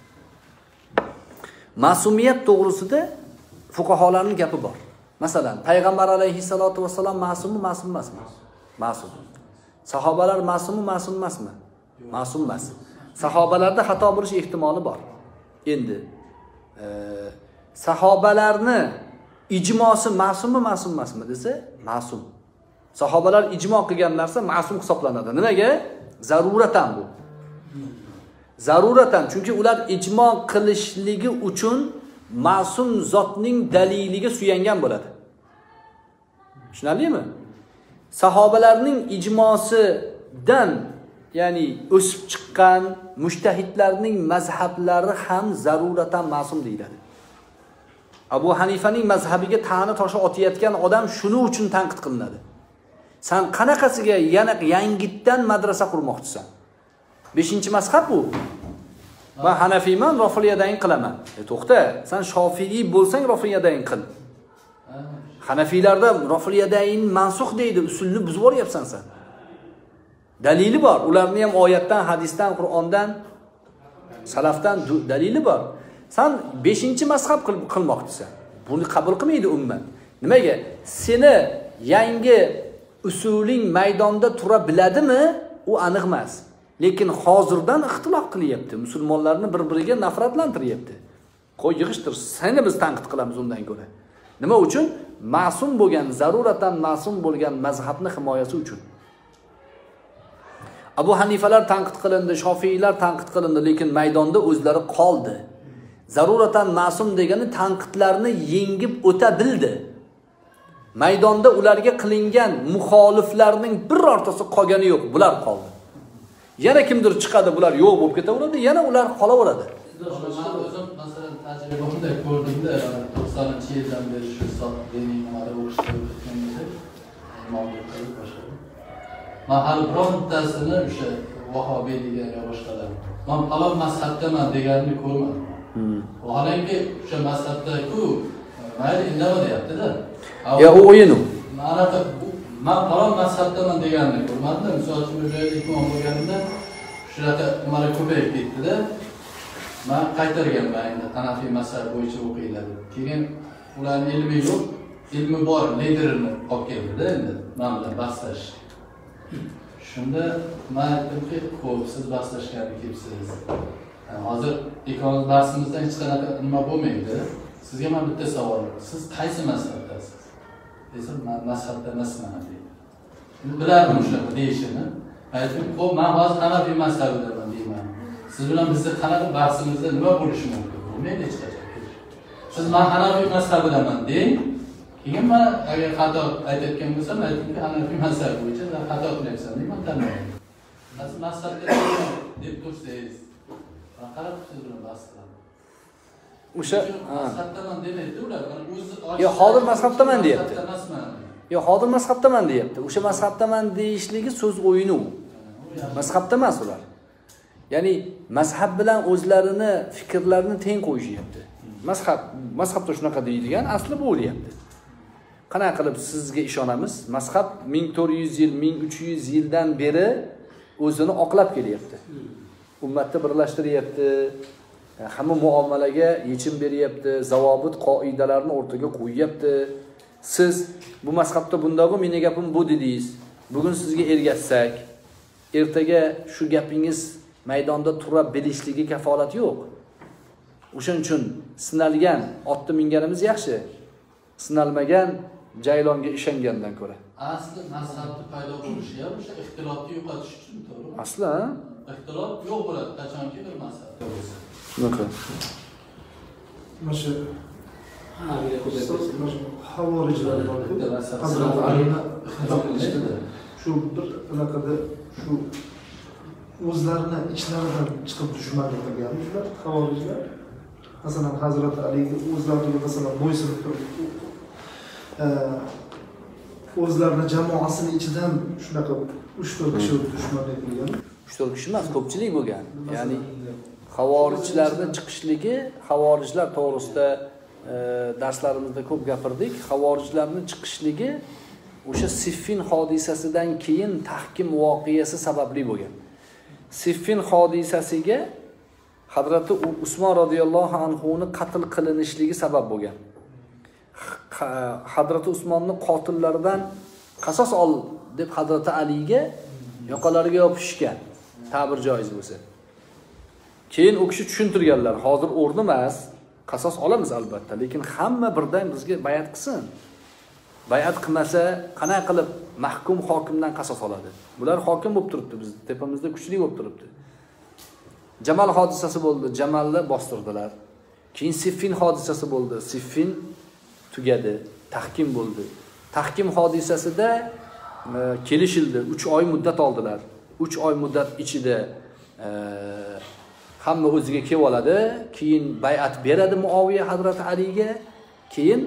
S1: Ma'sumiyat to'g'risida fuqaholarning gapi bor. Masalan, payg'ambar alayhissalatu vassalam ma'summi, ma'sum emasmi? Ma'sum. Sahobalar ma'summi, ma'sum emasmi? Ma'sum emas. Sahobalarda xato bo'lish ehtimoli bor. Endi e, sahobalarni ijmosi ma'summi, ma'sum emasmi desa, ma'sum. Sahobalar ijmo qilgan narsa ma'sum hisoblanadi. Nimaga? Zaruratan bu. Zaruratan, chunki ular ijmo qilishligi uchun ma'sum zotning daliliga suyangan bo'ladi. Tushunarlimi? Sahobalarning ijmosidan, ya'ni o'sib chiqqan mujtahidlarning mazhablari ham zaruratan ma'sum deyiladi. Abu Hanifaning mazhabiga ta'na toshi otayotgan odam shuning uchun tanqid qilinadi. Sen qanaqasiga yana yangitdan madrasa qurmoqchisan? beshinchi mazhab bu. Men Hanafiyman, Rofiyadayin qilaman. E to'xta, sen Shofiiy bo'lsang Rofiyadayin qil. Hanafiylarda Rofiyadayin mansux deydi, usulni buzib o'ryapsan sen. Dalili bor. Ularni ham oyatdan, hadisdan, Qur'ondan, salafdan dalili bor. Sen beshinchi mazhab qilmoqchisan. Buni qabul qilmaydi ummat. Nimaga? Seni yangi usuling maydonda tura biladimi? U aniq emas. Lekin hozirdan ixtilof qilyapti. Musulmonlarni bir-biriga nafratlantiryapti. Qo'y yig'ishtir, seni biz tanqid qilamiz undan ko'ra. Nima uchun? Ma'sum bo'lgan, zaruratan ma'sum bo'lgan mazhabni himoyasi uchun. Abu Hanifalar tanqid qilindi, Shofiiylar tanqid qilindi, lekin maydonda o'zlari qoldi. Zaruratan ma'sum degani tanqidlarni yengib o'ta bildi. Maydonda ularga qilingan muxoliflarning birortasi qolgani yo'q, bular qoldi. Yana kimdir chiqadi, bular yo'q bo'lib ketaveradi, yana ular qolaveradi.
S2: Men o'zim masalan tajribamda ko'rdimda, to'qsoninchi yildan beri shu soat diniy nimalar o'qishga o'tganimda, imomlik qilib boshladim. Men hali birontasini o'sha vahobiy degan yo boshqalar. Men falon mazhabdaman deganini ko'rmadim. Vaholanki o'sha mazhabda-ku, mayli indamay deyapti-da.
S1: Ya u o'yin u.
S2: Mana men falon mazhabdaman deganini ko'rmadim. Misol uchun bu joyda imom bo'lganimda shunaqa nimalar ko'payib ketdi-da. Men qaytarganman endi Hanafiy mazhabi bo'yicha o'qiylar. Keyin ularning ilmi yo'q, ilmi bor liderini olib keldi-da endi men bilan bahslash. Shunda men aytdimki, "Xo'p, siz bahslashga kelibsiz. Hozir ikkovimiz darsimizda hech qanaqa nima bo'lmaydi. Sizga men bitta savol bor. Siz qaysi mazhabdasiz?" Desam, "Men mazhabda emasman" deydi. Endi bilardim shunaqa deyishini. Aytdim, "Xo'p, men hozir Hanafiy mazhabidaman" deyman. Siz bilan bizda qanaqa bahsimizda nima bo'lishi mumkin? Bo'lmaydi hech qachon. Siz men Hanafiy mazhabidaman deng. Keyin men agar xato aytayotgan bo'lsam, aytdimki, Hanafiy mazhabi bo'yicha xato qilyapsan deyman, tanlayman. Siz mazhabda deb tursangiz, men qarab siz bilan bahs qilaman.
S1: O'sha
S2: mazhabdaman demaydi ular. O'zi
S1: Yo, hozir mazhabdaman deyapti. Yo, hozir mazhabdaman deyapti. O'sha mazhabdaman deyishligi so'z o'yini u. Mazhabda emas ular. Ya'ni mazhab bilan o'zlarini fikrlarini teng qo'yishyapti. Mazhab, mazhabda shunaqa deydigan asli bu bo'lyapti. Qanaqa qilib sizga ishonamiz? Mazhab ming to'rt yuz yil, ming uch yuz yildan beri o'zini oqlab kelyapti. Ummatni birlashtiryapti. Hamma muomalaga yechim beryapti, zavobit qoidalarni o'rtaga qo'yyapti. Siz bu mazhabda bundag'i mening gapim bu dedingiz. Bugun sizga ergashsak, ertaga shu gapingiz maydonda tura bilishligi kafolat yo'q. O'shaning uchun sinalgan otni minganimiz yaxshi. Sinalmagan jaylonga ishongandan ko'ra.
S2: Asli mazhabni paydo bo'lishi ham o'sha ixtilofni yo'qotish uchun, to'g'ri?
S1: Asli, ha?
S2: Ixtilof yo'q bo'ladi qachonki bir mazhabda bo'lsa.
S1: Shunaqa.
S3: Mana shu havorijlar bor-ku.
S2: Hazrat Alini ixtilof qilishdi.
S3: Shu bir anaqada shu o'zlarini ichlaridan chiqib dushmanlik qilgan ular havorijlar. Masalan, Hazrat Aliga o'zlariga masalan bo'ysunib turib, o'zlarini jamoasini ichidan shunaqa uch to'rt kishi dushmanlik qilgan.
S1: uch to'rt kishi emas, ko'pchilik bo'lgan. Ya'ni havorijlarning chiqishligi, havorijlar to'g'risida e, darslarimizda ko'p gapirdik. Havorijlarning chiqishligi o'sha Siffin hodisasidan keyin tahkim voqeasi sababli bo'lgan. Siffin hodisasiga Hazrati Usmon radhiyallohu anhu ni qatl qilinishligi sabab bo'lgan. Hazrati Usmonning qotillaridan qasos ol deb Hazrati Aliga yoqalariga yopishgan, ta'bir joiz bo'lsa. Keyin u kishi tushuntirganlar, hozir o'rni emas, qasos olamiz albatta, lekin hamma birdan bizga bayat qilsin. Bayat qilmasa, qanday qilib mahkum hokimdan qasos oladi? Bular hokim bo'lib turibdi, biz tepamizda kuchli bo'lib turibdi. Jamal hodisasi bo'ldi, Jamalni bostirdilar. Keyin Siffin hodisasi bo'ldi, Siffin tugadi, tahkim bo'ldi. Tahkim hodisasida e, kelishildi, uch oy muddat oldilar. uch oy muddat ichida e, hamma o'ziga kelib oladi, keyin bay'at beradi Muaviya Hazrat Aliga, keyin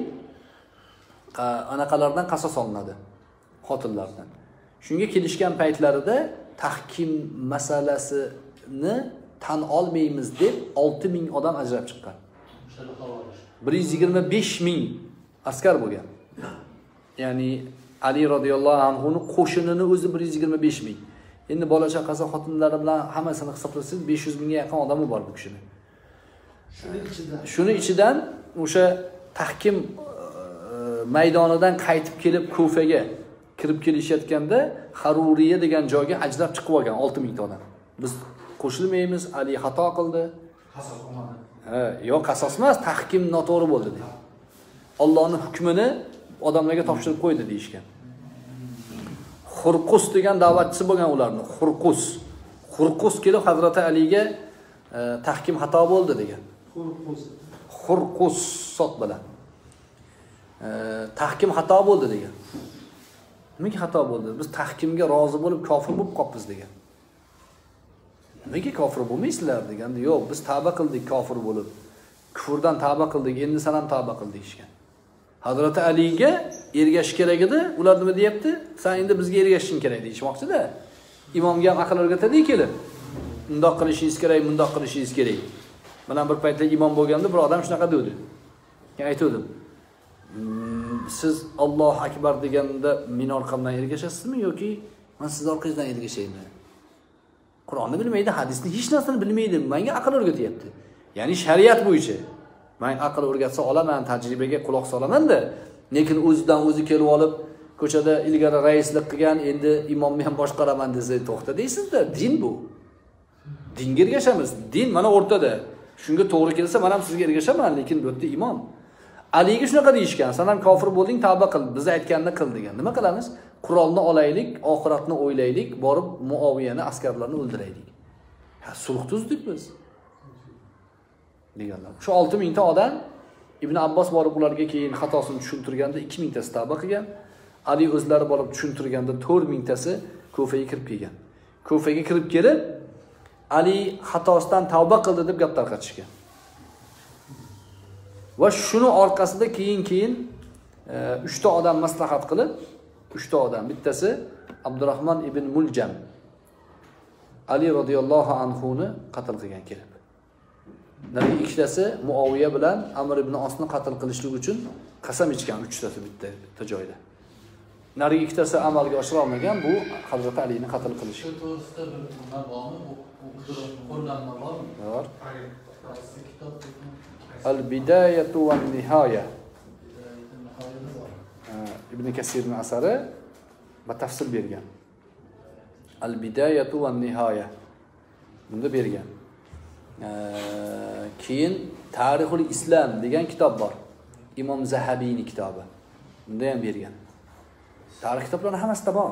S1: anaqalardan qasos olinadi, xotinlardan. Shunga kelishgan paytlarida tahkim masalasini tan olmaymiz deb olti ming odam ajrab chiqqan. bir yuz yigirma besh ming askar bo'lgan. Ya'ni Ali radhiyallohu anhu ning qo'shinini o'zi bir yuz yigirma besh ming. Endi bola chaqasi, xotinlari bilan hammasini hisoblasangiz besh yuz mingga yaqin odami bor bu kishining.
S3: Shuning ichidan
S1: Shuning ichidan o'sha tahkim maydonidan qaytib kelib Kufaga kirib kelishayotganda Haruriya degan joyga ajrab chiqib olgan olti ming ta odam. Biz qo'shilmaymiz, Ali xato qildi.
S3: qasos olmadi.
S1: Ha, yo'q, qasos emas, tahkim noto'g'ri bo'ldi dedi. Allohning hukmini odamlarga topshirib qo'ydi deyishgan. Xurqus degan da'vatchisi bo'lgan ularni, Xurqus. Xurqus kelib Hazrat Aliga e, tahkim xato bo'ldi degan.
S3: Xurqus.
S1: Xurqus sot bilan. E, tahkim xato bo'ldi degan. Nimaga xato bo'ldi? Biz tahkimga rozi bo'lib kofir bo'lib qolibmiz degan. Nimaga kofir bo'lmaysizlar deganda, yo'q, biz tavba qildik kofir bo'lib. Kufrdan tavba qildik, endi san ham tavba qil deyishgan. Hazrat Aliga ergashish kerak edi. Ular nima deyapti? Sen endi bizga ergashishing kerak deyishmoqchi-da. Imomga ham aql o'rgatadi kelib. Bundoq qilishingiz kerak, bundoq qilishingiz kerak. Mana bir paytlar imom bo'lganda bir odam shunaqa dedi. Men aytdim. Siz Alloh akbar deganda men orqamdan ergashasizmi yoki men siz orqangizdan ergashaymi? Qur'onni bilmaydi, hadisni hech narsani bilmaydi. Menga aql o'rgatyapti. Ya'ni shariat bo'yicha. Men aql o'rgatsa olaman, tajribaga quloq solaman-da, lekin o'zidan o'zi kelib olib, ko'chada ilgari raislik qilgan, endi imomni ham boshqaraman desa, to'xta deysiz-da, din bu. Dinga ergashamiz. Din mana o'rtada. Shunga to'g'ri kelsa, men ham sizga ergashaman, lekin bu yerda imom. Aliga shunaqa deyishgan, sen ham kofir bo'lding, tavba qil, biz aytganini qil degan. Nima qilamiz? Qur'onni olaylik, oxiratni o'ylaylik, borib Muaviyani askarlarini o'ldiraylik. Ha, sulh tuzdik biz. deganlar. Shu olti ming ta odam Ibn Abbos borib ularga keyin xatosini tushuntirganda ikki ming tasi tavba qilgan. Ali o'zlari borib tushuntirganda to'rt ming tasi Kufaga kirib kelgan. Kufaga kirib kelib Ali xatosidan tavba qildi deb gap tarqatishgan. Va shuni orqasida keyin-keyin uch ta odam maslahat qilib, uch ta odam, bittasi Abdurrahmon ibn Muljam Ali radhiyallohu anhu ni qatl qilgan kelib. Nari ikkitasi Muaviya bilan Amr ibn Osni qatl qilishlik uchun qasam ichgan, uchtasi bitta bitta joyda. Nari ikkitasi amalga oshira olmagan, bu Hazrat Alini qatl qilish.
S2: Shu to'g'risida bir nima bormi? Qo'llanma bormi?
S1: Bor. Al-Bidayatu va Nihoya. Ibn Kasirning asari batafsil bergan. Al-Bidayatu va Nihoya. Bunda bergan. Keyin Tarixul Islom degan kitob bor. Imom Zahabiyning kitobi. Bunda ham bergan. Tarix kitoblarning hammasida bor.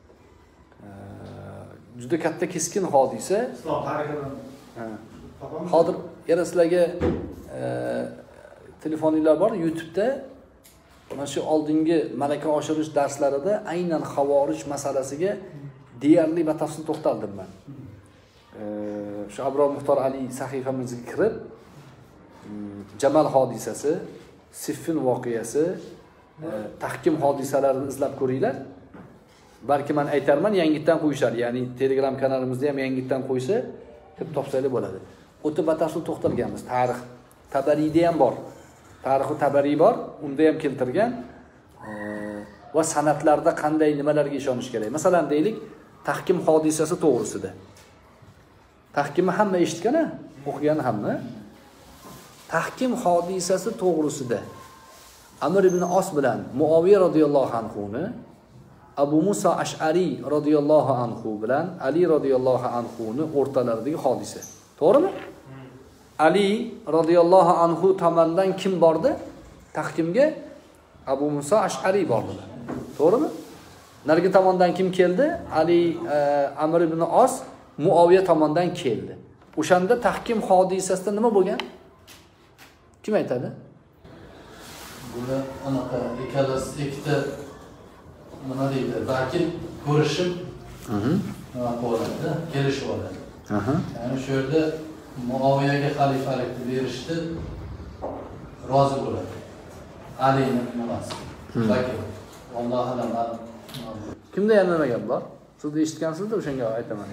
S1: Juda katta keskin hodisa.
S3: Islom tarixidan.
S1: Hozir yana sizlarga telefoninglar bor YouTube'da. Mana shu oldingi malaka oshirish darslarida aynan xavorij masalasiga deyarli batafsil to'xtaldim men. Shu Abror Muxtor Ali sahifamizga kirib, Jamal hodisasi, Siffin voqeasi, tahkim hodisalarini izlab ko'ringlar. Balki men aytarman, yangitdan qo'yishar. Ya'ni Telegram kanalimizda ham yangitdan qo'ysa, deb topsanglar bo'ladi. O'ta batafsil to'xtalganmiz. Tarix Tabariyda ham bor. Tarixi Tabariy bor, unda ham keltirgan. Va sanatlarda qanday nimalarga ishonish kerak. Masalan, deylik, tahkim hodisasi to'g'risida. Tahkimni hamma eshitgan-a? O'qigan hamma. Tahkim hodisasi to'g'risida Amr ibn Os bilan Muaviya radhiyallohu anhu ni, Abu Musa Ash'ari radhiyallohu anhu bilan Ali radhiyallohu anhu ni o'rtalaridagi hodisa. To'g'rimi? Ali radhiyallohu anhu tomonidan kim bordi? Tahkimga Abu Musa Ash'ari bordilar. To'g'rimi? Narigi tomondan kim keldi? Ali e, Amr ibn Os Muaviya tomonidan keldi. O'shanda tahkim hodisasida nima bo'lgan? Kim aytadi?
S2: Bular anaqa ikkalasi ikkita nima deydi? Vakil ko'rishib, nima bo'ladi? Kelishib oladi. Ya'ni shu yerda Muaviyaga xalifalikni berishdi, rozi bo'ladi. Alini nimasi? Vakil. Alloh alam.
S1: Kimda yana nima gap bor? Siz eshitgansizda o'shanga aytaman.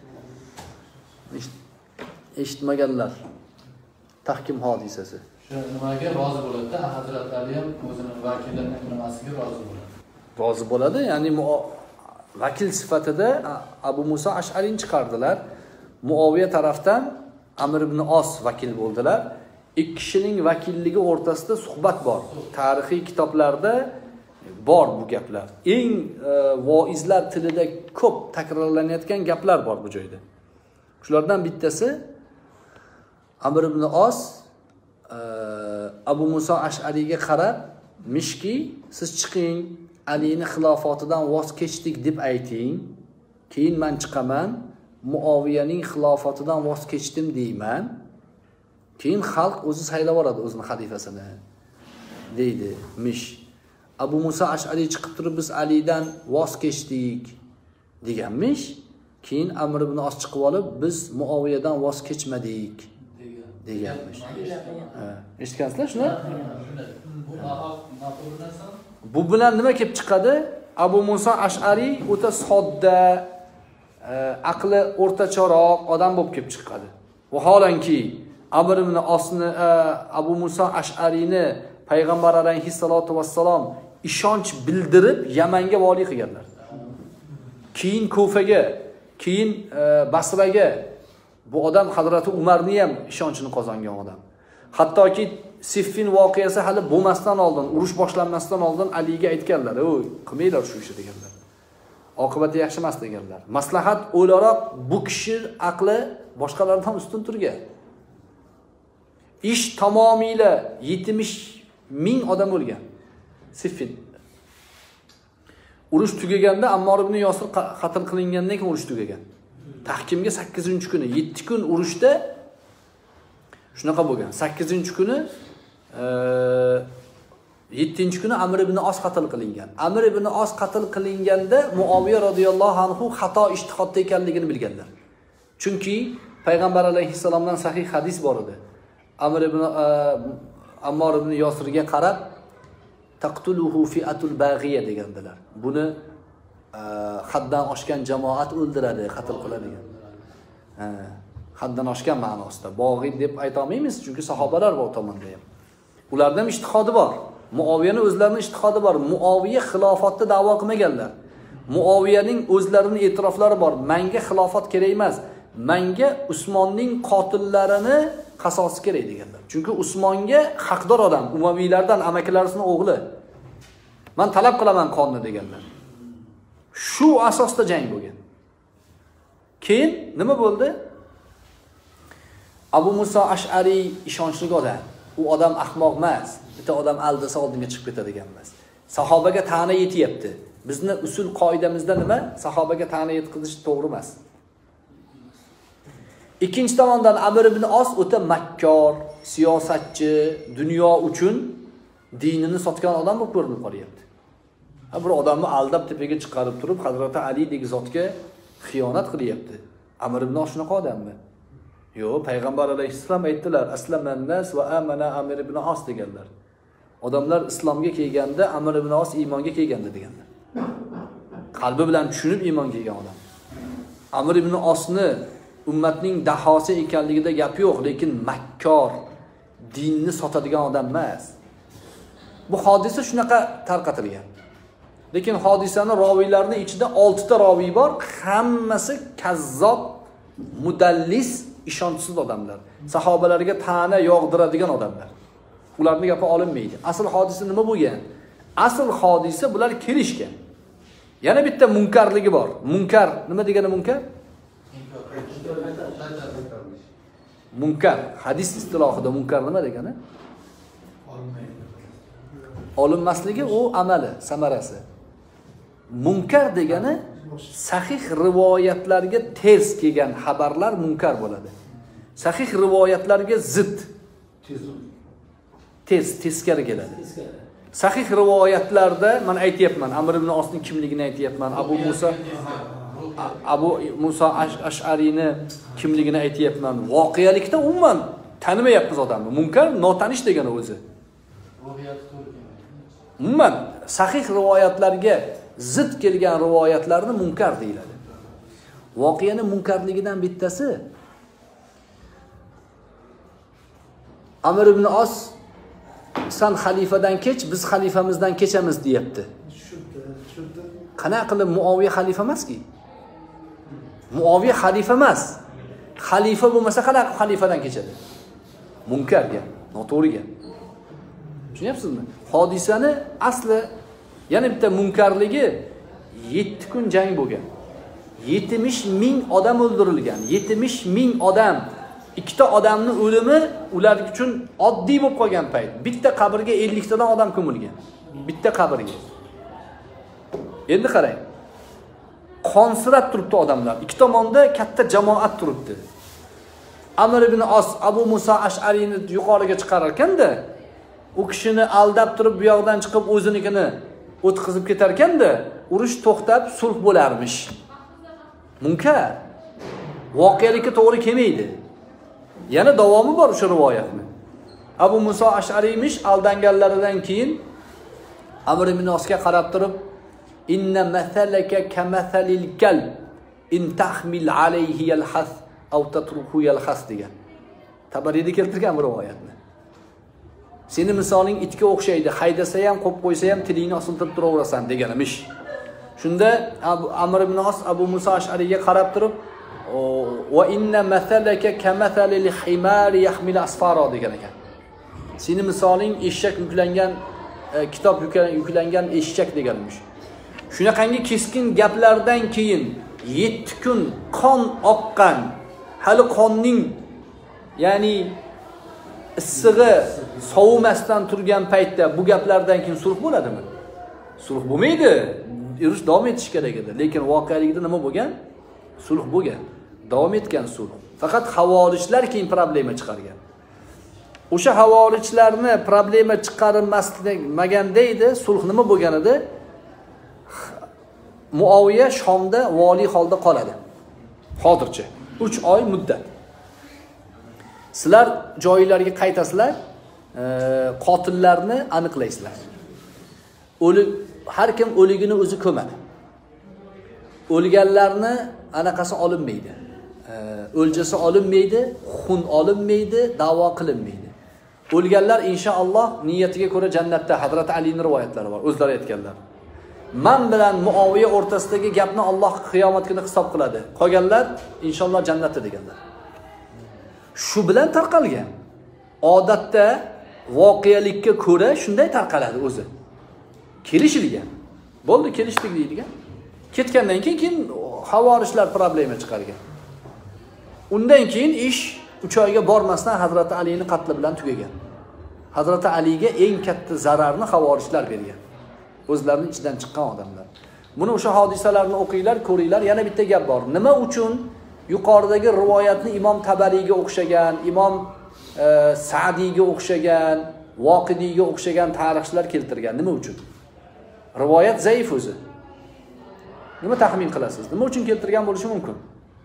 S1: Eshitmaganlar. Tahkim hodisasi.
S2: Shu nimaga rozi bo'ladi? Hazrat Ali ham o'zining vakilining nimasiga rozi bo'ladi.
S1: Rozi bo'ladi, ya'ni vakil sifatida Abu Musa Ash'arini chiqardilar. Muaviya tarafdan Amr ibn Os vakil bo'ldilar. Ikki kishining vakilligi o'rtasida suhbat bor. Tarixiy kitoblarda bor bu gaplar. Eng e, voizlar tilida ko'p takrorlanayotgan gaplar bor bu joyda. Shulardan bittasi Amr ibn Os e, Abu Musa Ash'ariga qarab, "Mishki, siz chiqing, Alini xilofatidan voz kechdik deb ayting. Keyin men chiqaman, Muaviyaning xilofatidan voz kechdim deyman. Keyin xalq o'zi saylab oladi o'zining xalifasini." deydi Mish. Abu Musa Ash'ari chiqib turib biz Alidan voz kechdik deganmish. Keyin Amr ibn Os chiqib olib biz Muaviyadan voz kechmadik deganmish. Ha, eshitgansizlar shuni? Bu bilan nima kelib chiqadi? Abu Musa Ash'ari o'ta sodda, aqli o'rtacharoq odam bo'lib kelib chiqadi. Vaholanki Amr ibn Osni Abu Musa Ash'arini Payg'ambar alayhissalatu vassalom ishonch bildirib Yamanga vali qilganlar. Keyin Kufaga, keyin Basraga bu odam Hazrati Umarni ham ishonchini qozongan odam. Hattoki Siffin voqeasi hali bo'lmasdan oldin, urush boshlanmasdan oldin Aliga aytganlar, "Ey, qilmanglar shu ishni" deganlar. Oqibati yaxshi emas deganlar. Maslahat o'laroq bu kishi aqli boshqalardan ustun turgan. Ish tamomila yetmish ming odam o'lgan. Siffin. Urush tugaganda Ammor ibn Yosir qatl qilingandan keyin urush tugagan. Tahkimga sakkizinchi kuni, yetti kun urushda shunaqa bo'lgan. sakkizinchi kuni yettinchi kuni Amr ibn Os qatl qilingan. Amr ibn Os qatl qilinganda Muaviya radhiyallohu anhu xato ijtihodda ekanligini bilganlar. Chunki Payg'ambar alayhissalomdan sahih hadis bor edi. Amr ibn Ammor ibn Yosirga qarab taqtuluhu fi'atul baghiya degandilar. Buni haddan oshgan jamoat o'ldiradi, qatl qiladi degan. Ha, haddan oshgan ma'nosida. Bog'i deb ayta olmaymiz, chunki sahobalar bor tomonda ham. Ularda ham ijtihodi bor. Muaviyaning o'zlarining ijtihodi bor. Muaviya xilofatni da'vo qilmaganlar. Muaviyaning o'zlarining e'tiroflari bor. Menga xilofat kerak emas. Menga Usmonning qotillarini qasosi kerak deganlar. Chunki Usmonga haqdor odam, Umaviylardan amakilarisining o'g'li. Men talab qilaman qonni deganlar. Shu asosda jang bo'lgan. Keyin nima bo'ldi? Abu Musa Ash'ari ishonchli odam. U odam ahmoq emas. Bitta odam aldasa oldinga chiqib ketadigan emas. Sahobaga ta'na yetyapti. Bizni usul qoidamizda nima? Sahobaga ta'na yetkazish to'g'ri emas. Ikkinchi tomondan Amr ibn Os o'ta makkor, siyosatchi, dunyo uchun dinini sotgan odam bo'lib ko'rinib qolyapti. Ha, bir odamni aldab tepaga chiqarib turib, Hazrati Ali degi zotga xiyonat qilyapti. Amr ibn Os shunaqa odammi? Yo'q, Payg'ambar alayhissalom aytdilar, "Aslaman nas va amana Amr ibn Os" deganlar. Odamlar islomga kelganda Amr ibn Os iymonga kelganda deganlar. Qalbi bilan tushunib iymon kelgan odam. Amr ibn Osni ummatning dahosi ekanligida gap yo'q, lekin makkor, dinni sotadigan odam emas. Bu hodisa shunaqa tarqatilgan. Lekin hodisani roviylarning ichida olti ta roviy bor, hammasi kazzob, mudallis, ishonchsiz odamlar. Sahobalarga ta'na yog'diradigan odamlar. Ularning gapi olinmaydi. Asl hodisa nima bo'lgan? Asl hodisa bular kelishgan. Yana bitta munkarligi bor. Munkar, nima degani munkar? Munkar, hadis istilohida munkar nima degani? Olinmasligi u amali, samarasi. Munkar degani sahih rivoyatlarga ters kelgan xabarlar munkar bo'ladi. Sahih rivoyatlarga zid, ters, teskari keladi. Sahih rivoyatlarda men aytayapman, Amr ibn Osning kimligini aytayapman, Abu Musa Abu Musa Ash'ariyni kimligini aytayapman. Voqealikda umuman tanimayapmiz odamni. Munkar notanish degani o'zi. Umuman sahih rivoyatlarga zid kelgan rivoyatlarni munkar deyiladi. Voqeani munkarligidan bittasi Amr ibn Os san xalifadan kech, biz xalifamizdan kechamiz deyapti.
S3: Tushundi, tushundi.
S1: Qanaqa qilib Muaviya xalifa emas-ki? Muaviya xalifa emas. Xalifa bo'lmasa qanaqa xalifadan kechadi? Munkar gap, noto'g'ri gap. Tushunyapsizmi? Hodisani asli yana bitta munkarligi yetti kun jang bo'lgan. yetmish ming odam o'ldirilgan. yetmish ming odam, ikkita odamni o'limi ular uchun oddiy bo'lib qolgan payt. Bitta qabrga ellik tadan odam ko'milgan. Bitta qabrga. Endi qarang. Qonsirab turibdi odamlar. Ikki tomonda katta jamoat turibdi. Amr ibn Os Abu Musa Ash'ariyni yuqoriga chiqarar ekanda, u kishini aldab turib bu yoqdan chiqib o'zinikini o'tkazib ketar ekanda, urush to'xtab sulh bo'larmish. Munkar. Voqealikka to'g'ri kelmaydi. Yana davomi bor o'sha rivoyatni. Abu Musa Ash'ariymish aldanganlaridan keyin Amr ibn Osga qarab turib, inna mathalaka kamathalil kalb in tahmil alayhi yalhas aw tatruhu yalhas degan. Tabariyda keltirgan bu rivoyatni. Seni misoling itga o'xshaydi, haydasa ham, qo'yib qo'ysa ham tilingni osiltirib turaverasan deganimish. Shunda Amr ibn Os Abu Musa Ash'ariyga qarab turib, va inna mathalaka kamathalil himari yahmil asfara degan ekan. Seni misoling eshak yuklangan, kitob yuklangan eshak deganmish. Shunaqangi keskin gaplardan keyin yetti kun qon oqqan, hali qonning ya'ni issig'i sovumasdan turgan paytda bu gaplardan keyin sulh bo'ladimi? Sulh bo'lmaydi. Urush davom etish kerak edi. Lekin voqealikda nima bo'lgan? Sulh bo'lgan. Davom etgan sulh. Faqat havorijlar keyin problema chiqargan. O'sha havorijlarni problema chiqarmasligaganda edi, sulh nima bo'lgan edi? Muaviya Shomda vali holda qoladi. Hozircha uch oy muddat. Sizlar joylarga qaytasizlar, qotillarni aniqlaysizlar. O'lik har kim o'ligini o'zi ko'madi. O'lganlarni anaqasi olinmaydi. O'ljasi olinmaydi, xun olinmaydi, da'vo qilinmaydi. O'lganlar inshaalloh niyatiga ko'ra jannatda. Hazrat Alining rivoyatlari bor, o'zlari aytganlar. Man bilan Muaviya o'rtasidagi gapni Alloh qiyomat kuni hisob qiladi. Qolganlar inshaalloh jannatda deganlar. Shu bilan tarqalgan. Odatda voqealikka ko'ra shunday tarqaladi o'zi. Kelishilgan. Bo'ldi, kelishdik deydigan. Ketgandan keyin keyin havorijlar problema chiqargan. Undan keyin ish uch oyga bormasdan Hazrat Alining qatli bilan tugagan. Hazrat Aliga eng katta zararni havorijlar bergan. O'zlarining ichidan chiqqan odamlar. Buni o'sha hodisalarni o'qinglar, ko'ringlar. Yana bitta gap bor. Nima uchun yuqoridagi rivoyatni Imom Tabariyga o'xshagan, Imom e, Sa'diyga o'xshagan, Voqidiyga o'xshagan tarixchilar keltirgan? Nima uchun? Rivoyat zaif o'zi. Nima taxmin qilasiz? Nima uchun keltirgan bo'lishi mumkin?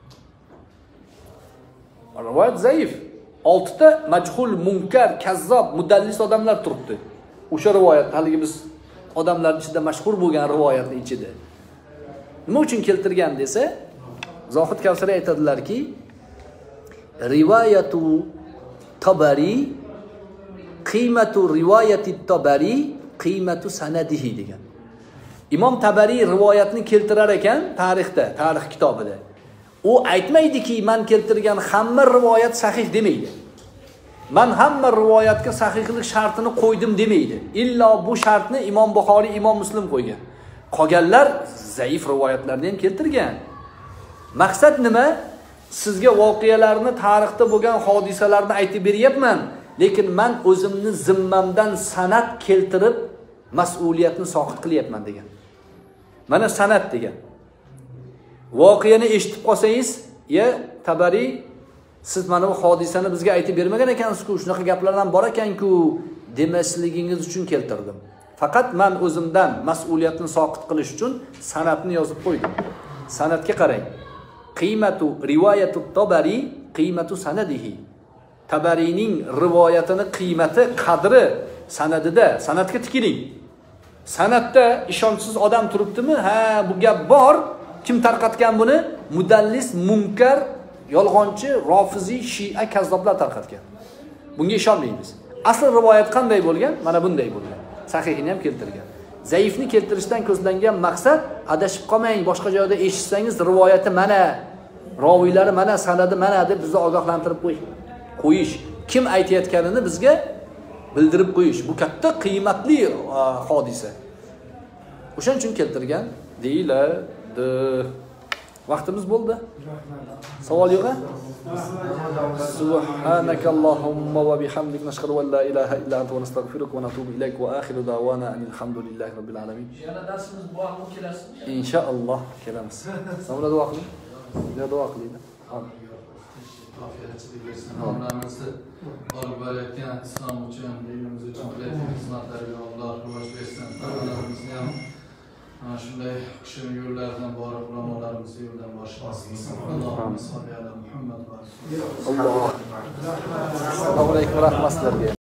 S1: Rivoyat zaif. oltita majhul, munkar, kazzob, mudallis odamlar turibdi. O'sha rivoyat haligi biz odamlar ichida mashhur bo'lgan rivoyatning ichida. Nima uchun keltirgan desa, Zohid Kavsari aytadilarki, rivoyatu Tabari qiymatu rivoyati Tabari qiymatu sanadihi degan. Imom Tabari rivoyatni keltirar ekan tarixda, tarix kitobida. U aytmaydiki, men keltirgan hamma rivoyat sahih demaydi. Men hamma rivoyatga sahihlik shartini qo'ydim demaydi. Illo bu shartni Imom Buxoriy, Imom Muslim qo'ygan. Qolganlar zaif rivoyatlarni ham keltirgan. Maqsad nima? sizga voqealarni, tarixda bo'lgan hodisalarni aytib beryapman, lekin men o'zimni zimmamdan sanad keltirib mas'uliyatni soqit qilyapman degan. Mana sanad degan. Voqeani eshitib qolsangiz, "Ya, Tabari, siz mana bu hodisani bizga aytib bermagan ekansiz-ku, shunaqa gaplar ham bor ekan-ku" demasligingiz uchun keltirdim. Faqat men o'zimdan mas'uliyatni soqit qilish uchun sanadni yozib qo'ydim. Sanadga qarang. Qiymatu rivoyatut Tabari, qiymatu sanadihi. Tabarining rivoyatini qiymati, qadri sanadida, sanadga tikiling. Sanatda ishonchsiz odam turibdimi? Ha, bu gap bor. Kim tarqatgan buni? Mudallis, munkar, yolg'onchi, rofiziy, shia, kazzoblar tarqatgan. Bunga ishonmaymiz. Asl rivoyat qanday bo'lgan? Mana bunday bo'lgan. Sahihini ham keltirgan. Zaifni keltirishdan ko'zlangan maqsad adashib qolmang, boshqa joyda eshitsangiz rivoyati mana, roviylari mana, sanadi mana deb bizni ogohlantirib qo'yish. Qo'yish. Kim aytayotganini bizga bildirib qo'yish. Bu katta qiymatli hodisa. O'shaning uchun keltirgan deyiladi. Vaqtimiz bo'ldi. Savol yo'q-a? Subhanakallahumma va bihamdik nashhadu an la ilaha illa anta va nastaghfiruka va natubu ilayk va akhiru da'wana alhamdulillahi robbil alamin.
S5: Yana darsimiz bormi, kelasizmi?
S1: Inshaalloh kelamiz. Savol duo qiling. Yo duo qiling.
S2: Afiyatchilik bersin. Hamdamizni olib borayotgan islom uchun, dinimiz uchun qilayotgan xizmatlariga Alloh rivoj bersin. Hamdamizni ham ana shunday kishining yo'llaridan borib, ulamolarimizni yo'ldan boshlaymiz. Allohumma solli ala Muhammad va
S1: Alloh. Assalomu alaykum, rahmat sizlarga.